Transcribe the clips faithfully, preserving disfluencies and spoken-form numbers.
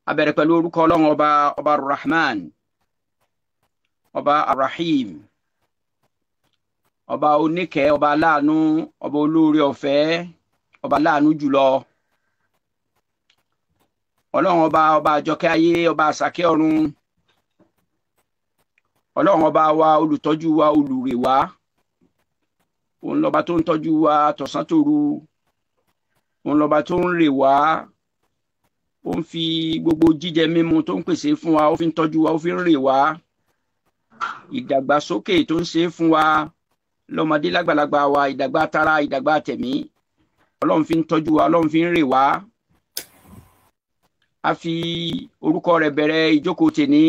abẹ̀rẹ̀ pẹ̀lú orúkọ Ọlọ́run ọba ọba Rahman ọba Arrahim ọba oníkẹ́ ọba aláàánú ọba olóore ọ̀fẹ́ ọba aláàánú jùlọ Ọlọ́run ọba ọba àjọkẹ́ ayé ọba àsàkẹ́ ọ̀run Ọlọ́run ọba wa olùtọ́jú wa olùrè wa òun lọ́ba tó ń tọ́jú wa tọ̀sán tòru òun lọ́ba tó ń rè wá ó ń fi gbogbo jíjẹ mímu tó ń pèsè fún wa ó fi ń tọ́jú wa ó fi ń rè wá ìdàgbàsókè tó ń ṣe fún wa lọ́mọdé lágbàlagbà wa ìdàgbà tara ìdàgbà tẹ̀mí Ọlọ́run fi ń tọ́jú wa Ọlọ́run fi ń rè wá a fi orúkọ rẹ̀ bẹ̀rẹ̀ ìjókòó tèní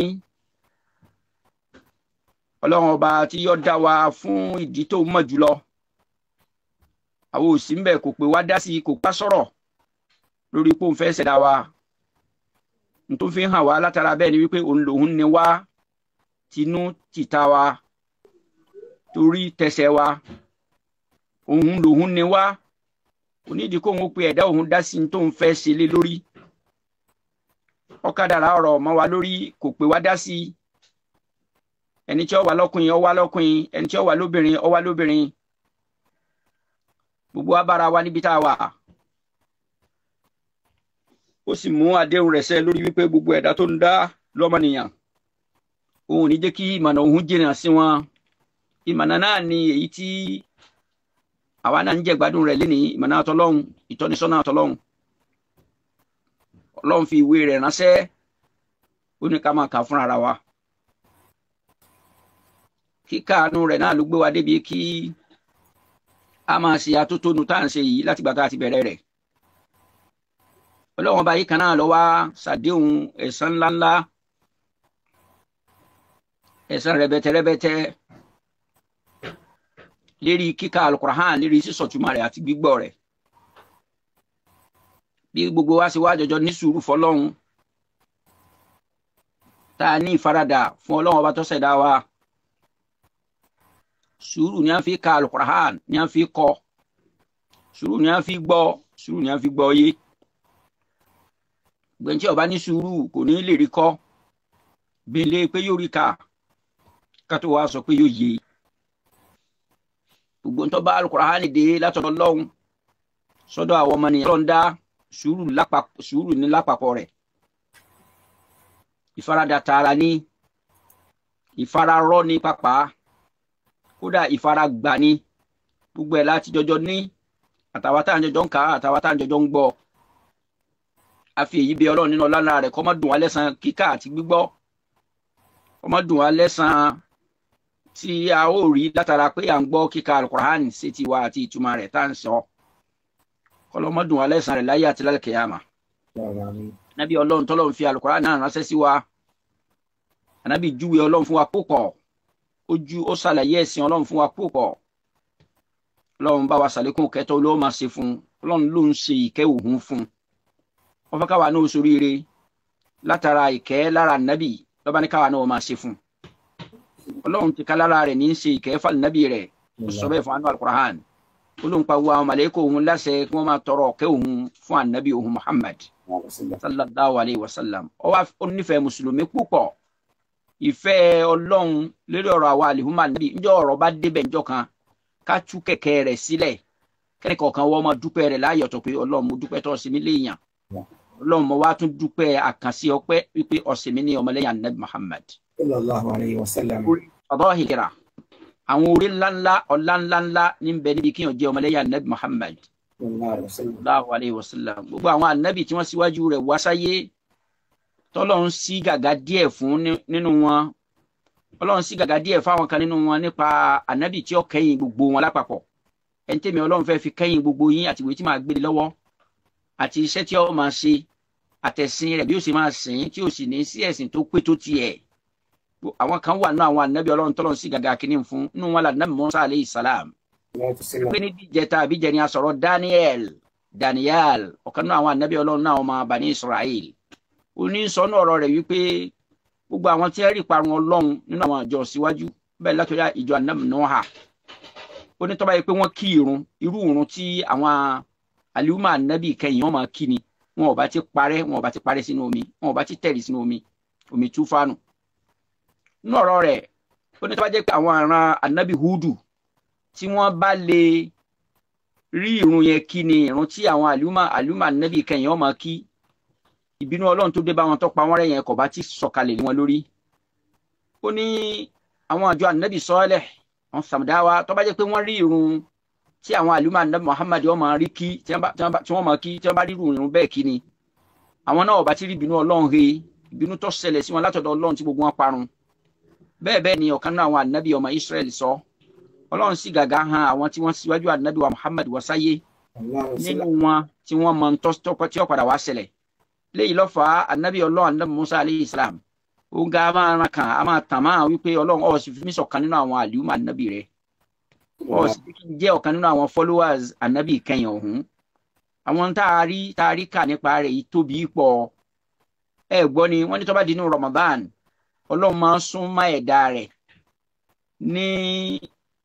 Ọlọ́run ọba tí yóò dá wa fún ìdí tó mọ̀ jùlọ àwọn òsì ń bẹ kò pé wá dá sí kò pa sọ̀rọ̀ lórí pé òun fẹ́ ṣẹ̀dá wa n tó fi hàn wá látara bẹ́ẹ̀ ni wípé òun lòun ni wá tinú tìta wa torí tẹsẹ̀ wa òun lòun ni wá onídìí kóun ó pe ẹ̀dá òun dá sí tó ń fẹ́ ṣe lé lórí ọ̀kadàrà ọ̀rọ̀ mọ́ wa lórí kò pé wá dá sí ẹni tí ó wà lọ́kùnrin ó wà lọ́kùnrin ẹni tí ó wà lóbìnrin ó wà lóbìnrin gbogbo wa bára wa níbi tá a wà ó sì mú àdéhùn rẹ̀ ṣẹ lórí wípé gbogbo ẹ̀dá tó ń dá lọ́mọnìyàn òun ò ní jẹ́ kí ìmọ̀nà òun jìnnà sí wọn ìmọ̀nà náà ni èyí tí àwa náà ń jẹ gbádùn rẹ̀ lénìí ìmọ̀nà àtọlọ́hun ìtọ́nisọ́nà àtọlọ́hun Ọlọ́run fi ìwé rẹ̀ ránṣẹ́ ó ní ká máa kà fúnra ara wa kíkà àánú rẹ̀ náà ló gbé wa débi kí a máa ṣe atótónu tá à ń ṣe yìí láti gbàgbà àti bẹ̀rẹ̀ rẹ̀ Ọlọ́run ọba yìí kan náà ló wá ṣàdéhùn ẹ̀san ńláńlá ẹ̀san rẹ̀bẹ̀tẹ̀rẹ̀bẹ̀tẹ̀ lérí kíkà Al-Qur'an lérí sísọ̀túmọ̀ rẹ̀ àti gbígbọ́ rẹ̀ bí gbogbo wa ṣe wá jọjọ ní sùúrù fọ́lọ́run tá a ní ìfaradà fún Ọlọ́run ọba tó ṣẹ̀dá wa sùúrù ni a fi ka Al-Qur'an ni a fi kọ́ sùúrù ni a fi gbọ́ sùúrù ni a fi gbọ́ yé gbẹ̀ntì ọba ní sùúrù kò ní lè rí kọ́ bèlè pé yóò rí ka ká tó wá sọ pé yóò yé gbogbo ń tọ́ bá Al-Qur'an dé látọ̀dọ̀ Ọlọ́run sọ́dọ̀ àwọn ọmọ nìyẹn Ọlọ́run dá sùúrù lápapọ̀ sùúrù ní lápapọ̀ rẹ̀ ìfaradà tààrà ní ìfararọ́ ní pápá kódà ìfaragbà ní gbogbo ẹ̀ láti jọjọ ní àtàwọn tá à ń jọjọ ń kà á àtàwọn tá à ń jọjọ ń gbọ́ a fi èyí bí Ọlọ́run nínú ọlá rẹ̀ kó má dùn wá lẹ́san kíkà àti gbígbọ́ kó má dùn wá lẹ́san tí a ó rí látara pé à ń gbọ́ kíkà Al-Qur'an sí tiwa àti ìtumọ̀ rẹ̀ tá à ń sọ kọlọmọ dùn alẹ́ sàn rẹ̀ láyé àti lálẹ́ kẹyàmà nábì Ọlọ́run tọ́lọ́run fi Al-Qur'an náà ránṣẹ́ sí wa ànábì júwe Ọlọ́run fún wa púpọ̀ ó ju ó ṣàlàyé ẹ̀sìn Ọlọ́run fún wa púpọ̀ Ọlọ́run bá wa ṣàlékún kẹtọ́ ló máa ṣe fún Ọlọ́run ló ń ṣe ìkẹ́ òhun fún wọn fẹ́ káwa náà ṣoríire látara ìkẹ́ lára nábì lọ́ba ní káwa náà máa ṣe fún Ọlọ́run ti ká lára rẹ̀ ní í ṣe ìkẹ́ fún nábì rẹ̀ ó sọ bẹ́ẹ̀ fún anú Al-Qur'an olóhùn pa wa màlẹ́kọ̀ òun láṣẹ kí wọ́n máa tọrọ ọ̀kẹ́ òun fún ànábì òun Muhammad sallallahu alayhi wa sallam ó wá onífẹ̀ẹ́ mùsùlùmí púpọ̀ ìfẹ́ Ọlọ́run lórí ọ̀rọ̀ àwa àlìhùmá ànábì ńjọ́ ọ̀rọ̀ bá débẹ̀ ńjọ́ kan ká tú kẹ̀kẹ́ rẹ̀ sílẹ̀ kẹ́ni kọ̀ọ̀kan wọ́n máa dúpẹ́ rẹ̀ láyọ̀tọ̀ pé Ọlọ́run mo dúpẹ́ tó ọ̀sìn mi léèyàn Ọlọ́run mo wá tún dúpẹ́ àkànṣe ọpẹ́ wípé ọ̀sìn mi ní ọmọlẹ́yìn ànábì Muhammad sallallahu alayhi wa sallam àwọn orí ńláńlá ọlá ńláńlá ní bẹ níbi kíyàn jẹ́ ọmọlẹ́yìn anabi Muhammad sallallahu alayhi wa sallam gbogbo àwọn anabi tí wọ́n síwájú rẹ̀ wá sáyé tọ́lọ́run sí gàgà díẹ̀ fún nínú wọn Ọlọ́run sí gàgà díẹ̀ fáwọn kan nínú wọn nípa anabi tí ó kẹ́yìn gbogbo wọn lápapọ̀ ẹni tẹ́mi Ọlọ́run fẹ́ fi kẹ́yìn gbogbo yín àti ìwé tí máa gbé lọ́wọ́ àti iṣẹ́ tí ó máa ṣe àtẹ̀sìn rẹ̀ bí ó sì máa sìn tí ó sì ní sí ẹ̀sìn tó pé tó tiẹ̀ àwọn kan wà nínú àwọn ànábì Ọlọ́run tọ́lọ́run sí gàgà kìíní fún nínú wọn là nàbì Musa aleyhi salam pé ní díjẹta àbíjẹ ni a sọ̀rọ̀ Daniel Daniel ọ̀kan nínú àwọn ànábì Ọlọ́run náà ọmọ Bani Israel ó ní sọ́nù ọ̀rọ̀ rẹ̀ wípé gbogbo àwọn tí ẹ rí parun Ọlọ́run nínú àwọn àjọ síwájú bẹ́ẹ̀ látọ̀rí ìjọ ànábì Nóhà ó ní tó bá yẹ pé wọ́n kí irun irú irun tí àwọn àlùmọ́ ànábì kẹyìn wọn máa kí ni wọn ò bá ti parẹ́ wọn ò bá ti parẹ́ sínú omi wọn ò bá ti tẹ̀rì sínú omi omi túfánù. nínú ọ̀rọ̀ rẹ̀ ó ní tó bá jẹ́ pé àwọn àràn anabi Hudu tí wọ́n bá lè rí ìrun yẹn kí ni ìrun tí àwọn àlùmọ̀ àlùmọ̀ anabi kẹyìn ọmọ kí ìbínú Ọlọ́run tó dé bá wọn tó pa wọ́n rẹ́ yẹn kò bá ti sọ̀kalẹ̀ lé wọn lórí. ó ní àwọn àjọ anabi Sọ́ọ́lẹ̀ àwọn Sàmùdáwà tó bá jẹ́ pé wọ́n rí ìrun tí àwọn àlùmọ̀ anabi Muhammad ọmọ rí kí tí wọ́n mọ̀ kí tí wọ́n bá rí ìrun bẹ́ẹ̀ kí ni àwọn náà ò bá ti rí ìbínú Ọlọ́run he ìbínú tó ṣẹlẹ̀ sí wọn látọ̀dọ̀ Ọlọ́run tí gbogbo wọn parun. bẹ́ẹ̀ bẹ́ẹ̀ ni ọ̀kan náà àwọn anabi ọmọ Israẹli sọ Ọlọ́run sì gàgà hàn àwọn tí wọ́n síwájú anabi wa Muhammad wá sáyé nínú wọn tí wọ́n mọ ntọ́ tí ó padà wá ṣẹlẹ̀. léyìí ló fà á anabi Ọlọ́run anabi Musa alayhi salam ó ń ga máa ran kan a máa tàn máa wípé Ọlọ́run ọ̀ sì fi mí ṣọ̀kan nínú àwọn àlùmọ̀ anabi rẹ̀ ọ̀ sì fi jẹ́ ọ̀kan nínú àwọn followers anabi kẹyìn ọ̀hún. àwọn tá a rí tá a rí kà nípa rẹ̀ yìí tóbi pọ̀ ẹ gbọ́ ni wọ́n ní tó bá di inú Ramadan Ọlọ́run máa ń sún má ẹ̀dá rẹ̀ ní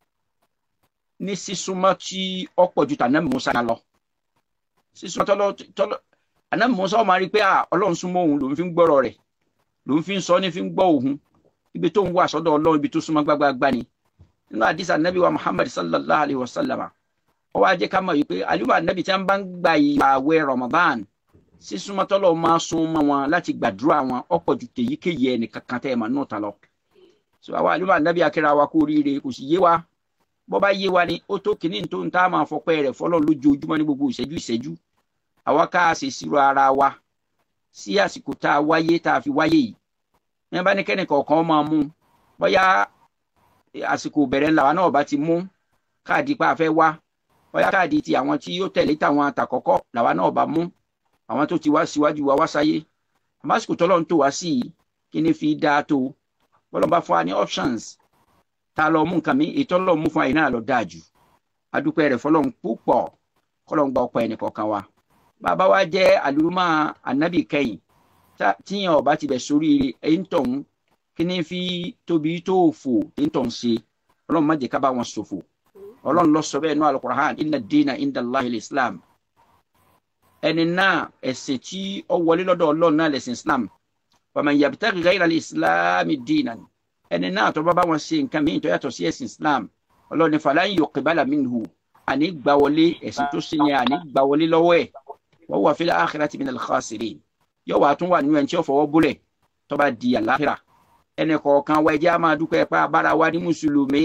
ní sísúnmọ́ tí ọ̀pọ̀ ju tànàmì Musa lọ. sísúnmọ́ tọ́lọ́ tọ́lọ́ ànàmì Musa máa rí pé Ọlọ́run súnmọ́ òun lòun fi ń gbọ́rọ̀ rẹ̀ lòun fi ń sọ ní fi ń gbọ́ òun ibi tó ń wà sọ́dọ̀ Ọlọ́run ibi tó súnmọ́ gbágbágbá ni. nínú àdìsí ànábì wa Muhammad sallallahu alayhi wa sallam ó wá jẹ́ ká mọ̀ wípé àlùmọ̀ ànábì tí wọ́n bá ń gba ìyàwó Ramadan sísúnmọ́ tọ́lọ́ máa sún mọ́ wọn láti gbàdúrà wọn ọ̀pọ̀ ju tèyíkéyìí ẹnì kankan tẹ́ ẹ̀ máa nù tán lọ. sọ àwa àlùmọ̀ ànábì akẹ́rẹ́ wa kú oríire kò sì yé wa bọ́ bá yé wa ni ó tó kìíní tó ń tá a máa fọpẹ́ rẹ̀ fọlọ́ lójoojúmọ́ ní gbogbo ìṣẹ́jú ìṣẹ́jú àwa ká a ṣe sírò ara wa sí àsìkò tá a wáyé tá a fi wáyé yìí ní bá ní kẹ́nì kọ̀ọ̀kan máa mú bóyá àsìkò bẹ̀rẹ̀ làwa náà bá ti mú káàdì pa àfẹ́ wá bóyá káàdì ti àwọn tí yóò tẹ̀lé tàwọn àtàkọ́kọ́ làwa náà bá mú àwọn tó ti wá síwájú wa wá sáyé àmọ́ àsìkò tọ́lọ́ ń tò wá sí yìí kí ni fi dáa tó bọ́lọ́ bá fún wa ní options ta lọ mú nǹkan mi ètò Ọlọ́run mú fún àyè náà lọ dáa jù adúpẹ́ rẹ̀ fọlọ́run púpọ̀ kọ́lọ́run gba ọpẹ́ ẹnì kọ̀ọ̀kan wa. bàbá wa jẹ́ àlùmọ́ ànábì kẹ́yìn tíyàn ọba ti bẹ̀ sórí ẹ̀yìn tọ̀hún kí ni fi tóbi tó fò ẹ̀yìn tọ̀hún ṣe Ọlọ́run má jẹ́ ká bá wọn ṣòfò. Ọlọ́run ló sọ bẹ́ẹ̀ nínú Al-Qur'an inna ad-dina inda Allahi al-Islam. ẹni náà ẹ̀sìn tí ó wọlé lọ́dọ̀ Ọlọ́run náà lẹ̀sìn Islam wa man yabtaghi ghayra al-Islami dinan ẹni náà tó bá bá wọn ṣe nǹkan mìíràn tó yàtọ̀ sí ẹ̀sìn Islam Ọlọ́run ní falan yuqbala minhu àní gbà wọlé ẹ̀sìn tó ṣe yẹn àní gbà wọlé lọ́wọ́ ẹ̀ wa huwa fil akhirati minal khasirin yóò wà tún wà nínú ẹni tí ó fọwọ́ bólẹ̀ tó bá di àlàáfíà. ẹnì kọ̀ọ̀kan wa ẹjẹ́ á máa dúpẹ́ pa abára wa ní mùsùlùmí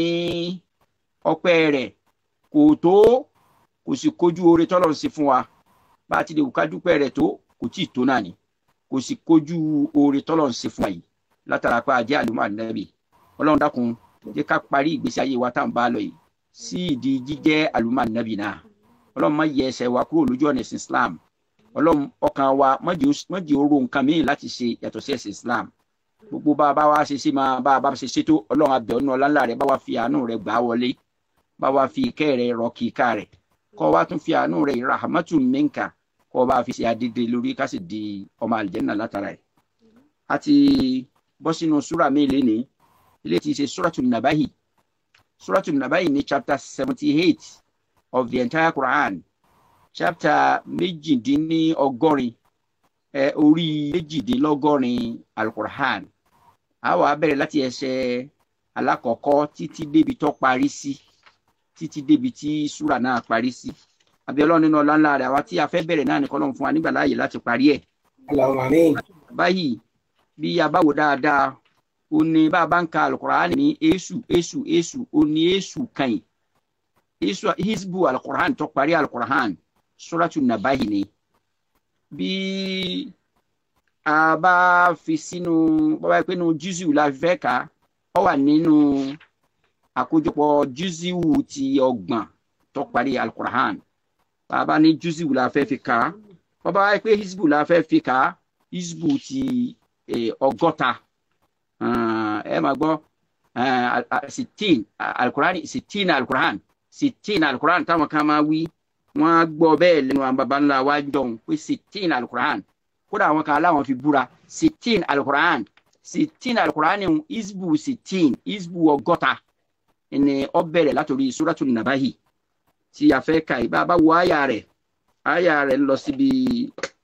ọpẹ́ rẹ̀ kò tó kò sì kojú oore tọ́lọ́run ṣe fún wa bá a ti lè wù ká dúpẹ́ rẹ̀ tó kò tí ì tó náà ni kò sì kojú oore tọ́lọ́run ṣe fún wa yìí látara pé ajé àlùmọ́ ànábì. Ọlọ́run dákun jẹ́ ká parí ìgbésí ayé wa tá à ń bá lọ yìí sí ìdí jíjẹ́ àlùmọ́ ànábì náà. Ọlọ́run má yẹ ẹsẹ̀ wa kúrò lójú ọ̀nà ẹ̀sìn Islam. Ọlọ́run ọkàn wa má jẹ́ oró nǹkan míì láti ṣe yàtọ̀ sí ẹ̀sìn Islam. gbogbo bá a bá wa ṣe sí máa bá a bá ṣe ṣètò Ọlọ́run abẹ́ ọ̀nà ọ̀lànà rẹ̀ bá wa fi àánú rẹ̀ gbà wọlé bá wa fi ìkẹ́ rẹ̀ rọ kíkà rẹ̀ kọ́ wa tún fi àánú rẹ̀ rahmatu minka kọ́ wa fi ṣe àdédé lórí ká sì di ọmọ àlìjẹ́nà látara ẹ̀. a ti bọ́ sínú súrà mi lénìí ilé tí í ṣe súràtù nàbáhì súràtù nàbáhì ní chapter seventy eight of the entire Quran chapter méjìdínlọ́gọ́rin ẹ orí méjìdínlọ́gọ́rin al-Quran a wá bẹ̀rẹ̀ láti ẹsẹ̀ alákọ̀ọ́kọ́ títí débi tó parí sí títí débi tí súrà náà parí sí. àbí Ọlọ́run nínú ọlá ńlá rẹ̀ àwa tí a fẹ́ bẹ̀rẹ̀ náà ní k'Ọlọ́run fún wa nígbà láàyè láti parí ẹ̀. Allahumma amin. báyìí bí a bá wò dáadáa ó ní bá a bá ń ka al-Quran ní èṣù èṣù èṣù ó ní èṣù kan yìí èṣù hizbu al-Quran tó parí al-Quran suratu nabahi ni. bí a bá fi sínú bàbá pé nínú júzù la fẹ́ ká ọ wà nínú àkójọpọ̀ júzù ti ọgbọ̀n tó parí al-Quran. bàbá ní júzù la fẹ́ fi ká bàbá pé hizbu la fẹ́ fi ká hizbu ti ọgọ́ta ẹ máa gbọ́ sitin al-Quran sitin al-Quran sitin al-Quran táwọn kan máa wí wọ́n gbọ́ bẹ́ẹ̀ lẹ́nu àwọn baba ńlá wa jọ̀hún pé sitin al-Quran kódà àwọn kan aláwọn fi búra sitin al-Quran sitin al-Quran ní isbu sitin isbu ọgọ́ta ẹni ó bẹ̀rẹ̀ látòrí suratu nabahi tí a fẹ́ ka ìbá bá wo àyà rẹ̀ àyà rẹ̀ lọ síbi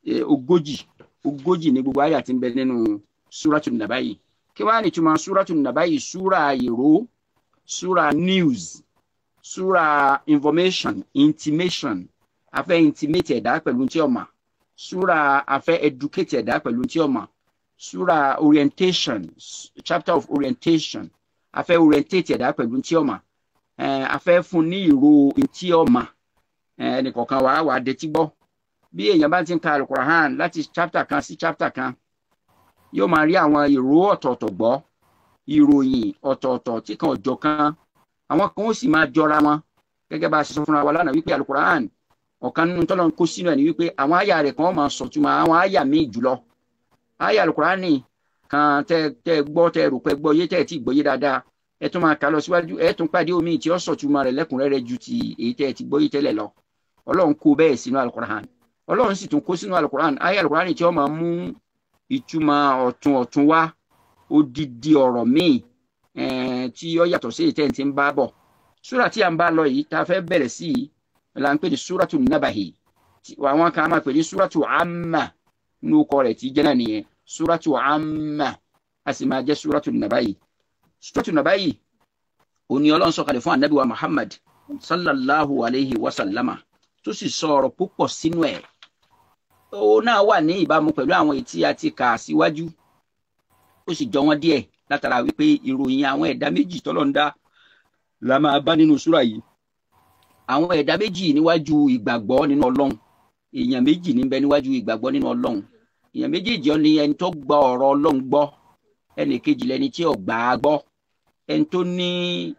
ogójì ogójì ní gbogbo àyà tí ń bẹ nínú súrátù nàbá yìí. Kí wàá ní ìtumọ̀ súrátù nàbá yìí? Súra ìró, súra news, súra information, intimation, afẹ́ intimate ẹ̀dá pẹ̀lú tí ó mọ̀, súra afẹ́ educate ẹ̀dá pẹ̀lú tí ó mọ̀, súra orientation, chapter of orientation, afẹ́ orientate ẹ̀dá pẹ̀lú tí ó mọ̀, afẹ́ fún ní ìró tí ó mọ̀, ẹnìkọ̀ọ̀kan wàá wàá detí gbọ́. Bí èèyàn bá ti ń ka Al-Qur'an láti chapter kan sí chapter kan, yóò máa rí àwọn ìró ọ̀tọ̀ọ̀tọ̀ gbọ́, ìròyìn ọ̀tọ̀ọ̀tọ̀ tí kan ọjọ́ kan, àwọn kan ó sì máa jọra wọn. Gẹ́gẹ́ bá a ṣe sọ fúnra wa lánàá wípé Al-Qur'an ọ̀kan nínú tọ́lọ́ ń kó sínú ẹ̀ ní wípé àwọn àyà rẹ̀ kan máa sọ̀túnmọ̀ àwọn àyà míì jùlọ. Àyà Al-Qur'an kan tẹ́ tẹ́ gbọ́ tẹ́ rò pé gbọ́ yé tẹ́ tí gbọ́ yé dáadáa, ẹ tún máa kà lọ síwájú, ẹ tún pàdé omi tí ó sọ̀túnmọ̀ rẹ̀ lẹ́kùnrẹ́rẹ́ ju ti èyí tẹ́ ti gbọ́ yé tẹ́lẹ̀ lọ. Ọlọ́run kó bẹ́ẹ̀ sínú Al-Qur'an. Ọlọ́run sì tún kó sínú Al-Qur'an àyà Al-Qur'an tí ó máa mú ìtumọ̀ ọ̀tun ọ̀tun wá, odidi ọ̀rọ̀ míì tí ó yàtọ̀ sí èyí tí ń bá bọ̀. Súrà tí a ń bá lọ yìí tá a fẹ́ bẹ̀rẹ̀ sí i là ń pè ní súràtù nàbàhì, àwọn kan máa pè ní súràtù àmà ní orúkọ rẹ̀ tí jẹ́ náà nìyẹn, súràtù àmà a sì máa jẹ́ súràtù nàbàhì. Súràtù nàbàhì òní Ọlọ́run sọ̀kalẹ̀ fún ànábì wa Muhammad sallallahu alayhi wa sallama tó sì sọ ọ̀rọ̀ púpọ̀ sínú ẹ̀. Ó náà wà ní ìbámu pẹ̀lú àwọn èyí tí a ti kà síwájú, ó sì jọ wọ́n díẹ̀ látara wípé ìròyìn àwọn ẹ̀dá méjì tọ́lọ́run dá la máa bá nínú súrà yìí. Àwọn ẹ̀dá méjì níwájú ìgbàgbọ́ nínú Ọlọ́run, èèyàn méjì níbẹ̀ níwájú ìgbàgbọ́ nínú Ọlọ́run. Èèyàn méjèèjì ni ẹni tó gba ọ̀rọ̀ Ọlọ́run gbọ́, ẹnì kejì lẹni tí ò gbà á gbọ́. Ẹni tó ní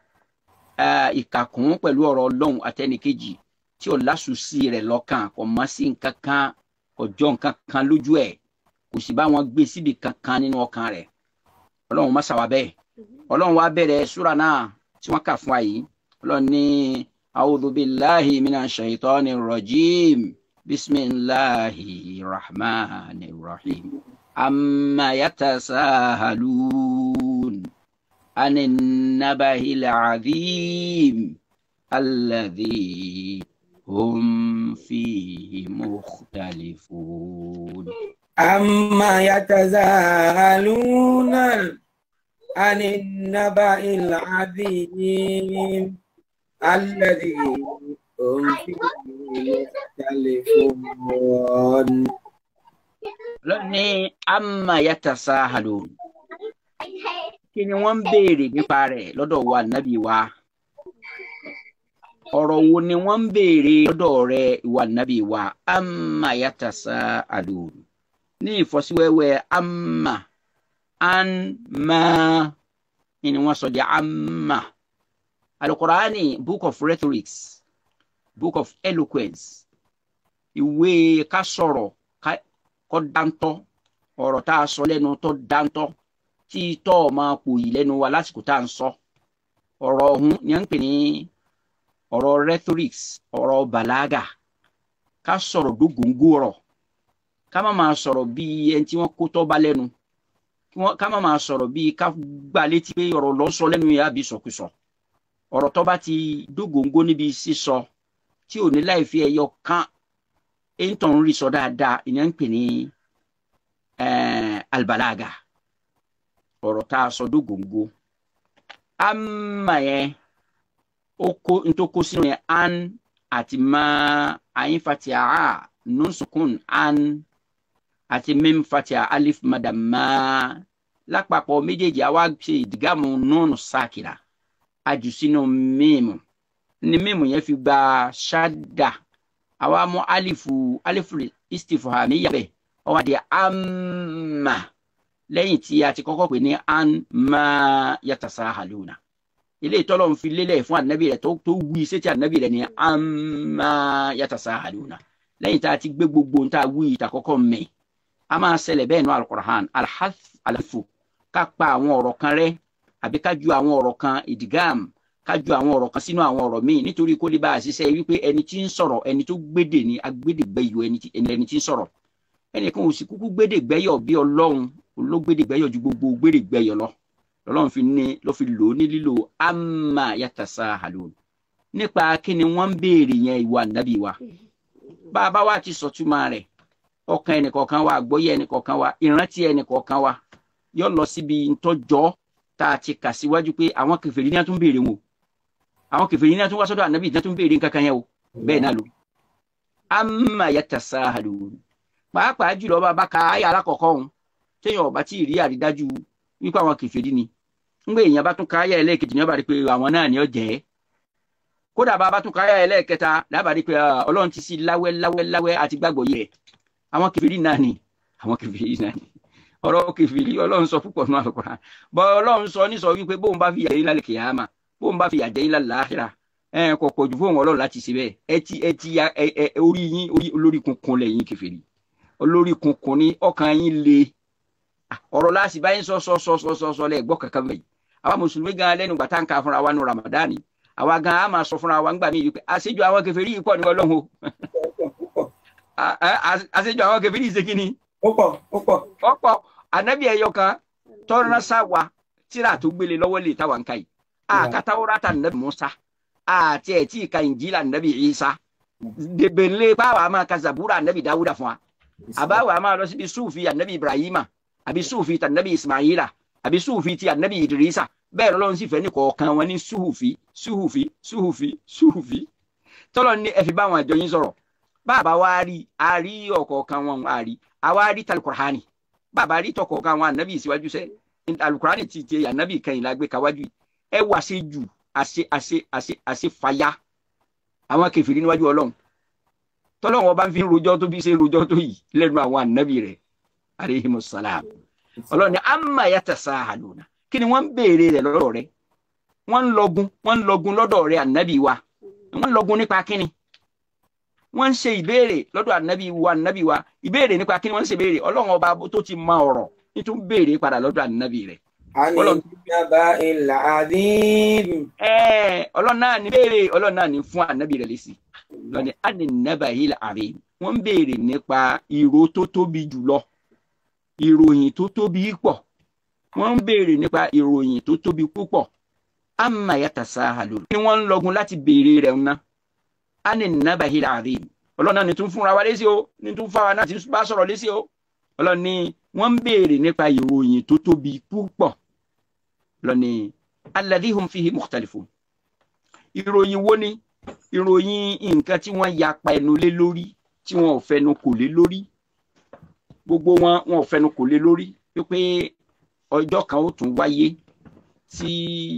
ìkàkùn pẹ̀lú ọ̀rọ̀ Ọlọ́run àtẹnì kejì tí ò lásùsí rẹ̀ lọ́kàn, kò mọ̀ sí nǹkan kan, kò jọ nǹkan kan lójú ẹ̀, kò sì bá wọn gbé síbi kankan nínú ọkàn rẹ̀. Ọlọ́run má ṣàwà bẹ́ẹ̀. Ọlọ́run wá bẹ̀rẹ̀ súrà náà tí wọ́n kà fún wa yìí. Ọlọ́run ní a'udhu billahi minash shaitanir rajim, bismillahir rahmanir rahim, amma yatasahalun anin nabahil azim alladhi hum fihi mukhtalifun. أما يتساءلون عن النبأ العظيم الذي هم فيه مختلفون. lónìí amma yatasahalun, kí ni wọ́n ń béèrè nípa rẹ̀ lọ́dọ̀ wa nábì wa? Ọ̀rọ̀ wo ni wọ́n ń béèrè lọ́dọ̀ rẹ̀ wa nábì wa? Amma yatasahalun ní ìfọ́síwẹ́wẹ́ amma, an ma ni wọ́n sọ di amma. Al-Qur'ani, book of rhetorics, book of eloquence, ìwé ká sọ̀rọ̀ kọ́ dáńtọ́, ọ̀rọ̀ tá a sọ lẹ́nu tó dáńtọ́ tí tọ́ máa pò yìí lẹ́nu wa lásìkò tá à ń sọ. Ọ̀rọ̀ ọ̀hún ni à ń pè ní ọ̀rọ̀ rhetorics, ọ̀rọ̀ bàlágà. Ká sọ̀rọ̀ dógóńgó ọ̀rọ̀, ká má máa sọ̀rọ̀ bí ẹni tí wọ́n kó tọ́ bá lẹ́nu, ká má máa sọ̀rọ̀ bí ká gbà létí pé ọ̀rọ̀ lọ́ sọ lẹ́nu yẹn àbí sọkúsọ. Ọ̀rọ̀ tó bá ti dógóńgó níbi sísọ tí ò ní láì fi ẹyọ kan èyí tó ń rí sọ dáadáa, ìyẹn ń pè ní albalaga, ọ̀rọ̀ tá a sọ dógóńgó. Amma yẹn ó kó nítorí kó sínú yẹn an àti ma ayin fatia nun sukun an àti mim fatia alif madama lápapọ̀ méjèèjì àwa ṣe ìdígàmù nùnù sákìlà àjù sínú mímu ní mímu yẹn fi gba ṣáda. Àwa mú alifu alifu istifhamiya bẹ́ẹ̀ ó wá di amma lẹ́yìn tí a ti kọ́kọ́ pè ní an ma yatasahaluna. Ilé ìtọ́lọ̀ ń fi lélẹ̀ fún ànábì rẹ̀ tó tó wí sétí ànábì rẹ̀ ní amma yatasahaluna. Lẹ́yìn tá a ti gbé gbogbo ń tá a wí ìtàkọ́kọ́ mẹ́, a máa ṣẹlẹ̀ bẹ́ẹ̀ nú Al-Qur'an, alhaf alafu, ká pa àwọn ọ̀rọ̀ kan rẹ́ àbí ká ju àwọn ọ̀rọ̀ kan ìdígàm, ká ju àwọn ọ̀rọ̀ kan sínú àwọn ọ̀rọ̀ míì nítorí kó lè bá a ṣiṣẹ́ wípé ẹni tí ń sọ̀rọ̀, ẹni tó gbédè ní agbédègbẹ́yọ̀ ẹni tí ń sọ̀rọ̀. Ẹnìkan ò sì kúkú gbédègbẹ́yọ̀ bí Ọlọ́run ló gbédègbẹ́yọ̀ ju gbogbo gbédègbẹ́yọ̀ lọ. Ọlọ́run fi ní ló fi lò ó ní lílo amma yatasahalun. Nípa kí ni wọ́n ń béèrè yẹn ìwà nábì wa. Bá a bá wá ti sọ̀túnmọ́ rẹ̀, ọkàn ẹnìkọ̀ọ̀kan wa àgbọ́yé ẹnìkọ̀ọ̀kan wa ìrántí ẹnìkọ̀ọ̀kan wa yóò lọ síbi ntọ́jọ́ tá a ti kà síwájú pé àwọn kèfèrí ní a tún béèrè wọn o àwọn kèfèrí ní a tún wá sọ́dọ̀ ànábì ní a tún béèrè nǹkan kan yẹn o bẹ́ẹ̀ náà ló amma yatasaalun pàápàá jùlọ bá bá ka ayé alákọ̀ọ́kọ́ ọ̀hún téèyàn ọba tí ì rí àrídájú wípé àwọn kèfèrí ni ńgbé èèyàn bá tún ka ayé ẹlẹ́ẹ̀kejì ní ọba rí pé àwọn náà ni ó jẹ́ kódà bá bá tún ka ayé ẹlẹ́ẹ̀kẹta lábàá rí pé ọlọ́run ti sí láwẹ́ láwẹ́ láwẹ́ àti gbàgbọ́ yẹ àwọn kèfèrí náà ni àwọn kèfèrí náà ni ọ̀rọ̀ kèfèrí ọlọ́run sọ púpọ̀ nínú Al-Qur'an bọ́ ọlọ́run sọ ní sọ wípé bóun bá fi yà yín lálẹ́ kìyàmà bóun bá fi yà jẹ́ yín lálẹ́ àkhírà ẹ̀ kò pọ̀jù fóun ọlọ́run láti ṣe bẹ́ẹ̀ ẹ ti ẹ ti ẹ ẹ orí yín orí olórí kunkun lẹ́yìn kèfèrí olórí kunkun ní ọkàn yín le ọ̀rọ̀ láti báyìí sọ sọ sọ sọ sọ sọ lẹ́ gbọ́ kankan bẹ́ẹ̀ àwa mùsùlùmí gan lẹ́nu gbàtà ń ka fúnra wa ní Ramadan àwa gan a máa sọ fúnra wa ńgbà mí yìí pé àṣejù àwọn kèfèrí yìí pọ̀ ní ọlọ́run o àṣejù àwọn kèfèrí yìí ṣe kí ni Púpọ̀ púpọ̀. ọ̀pọ̀ ànábì ẹ̀yọ kan tọ́ra sáwa tíra tó gbélé lọ́wọ́ lè táwa ń ka yìí àkàtàwọ́rátà nàbì Musa àti ẹ̀ tí ì ka Injila nàbì Isa dèbèlè báwa máa ka Zabura nàbì Dawuda fún wa àbáwa máa lọ síbi Sufi ànábì Ibrahima àbí Sufi tànàbì Ismaila àbí Sufi ti ànábì Idrisa bẹ́ẹ̀ lọ́lọ́run sì fẹ́ ní kọ̀ọ̀kan wọn ní Sufi Sufi Sufi Sufi tọ́lọ́ ní ẹ fi bá àwọn àjọ yín sọ̀rọ̀ bàbá wa rí a rí ọ̀kọ̀ọ̀kan wọn a rí àwa rí talukurani bàbá rí tọkọ̀ọ̀kan wọn ànábì síwájú sẹ́ alukurani ti ti ànábì kẹyìn la gbé kawájú ẹ wà ṣe jù àṣe àṣe àṣe àṣe fàyà àwọn kèfèrí níwájú ọlọ́run tọ́lọ́run ọba ń fi rojọ́ tó bí ṣe rojọ́ tó yìí lẹ́nu àwọn ànábì rẹ̀ aleyhimu salam ọlọ́run ni amma yatasaaluna kí ni wọ́n ń béèrè rẹ̀ lọ́dọ̀ rẹ̀ wọ́n ń lọgun wọ́n ń lọgun lọ́dọ̀ rẹ̀ ànábì wa wọ́n ń lọgun nípa kíni wọ́n ń ṣe ìbéèrè lọ́dọ̀ ànábì wa ànábì wa ìbéèrè nípa kíni wọ́n ń ṣe ìbéèrè ọlọ́run ọba tó ti mọ ọ̀rọ̀ nítorí béèrè padà lọ́dọ̀ ànábì rẹ̀ ọlọ́run náà ní béèrè ọlọ́run náà ní fún ànábì rẹ̀ lésì lọ́ni aninabahil azim wọ́n ń béèrè nípa ìró tó tóbi jùlọ ìròyìn tó tóbi pọ̀ wọ́n ń béèrè nípa ìròyìn tó tóbi púpọ̀ amma yatasaalun ni wọ́n ń lọgun láti béèrè rẹ̀ ńná aninabahil azim ọlọ́run náà ní tún fúnra wa lésì o ní tún fáwa náà ti bá sọ̀rọ̀ lésì o ọlọ́run ní wọ́n ń béèrè nípa ìròyìn tó tóbi púpọ̀ lọ́ni alladhi hum fihi mukhtalifun ìròyìn wo ni ìròyìn nǹkan tí wọ́n yapa ẹnu lé lórí tí wọ́n ò fẹnu kò lé lórí gbogbo wọn wọn ò fẹnu kò lé lórí pé ọjọ́ kan ó tún wáyé tí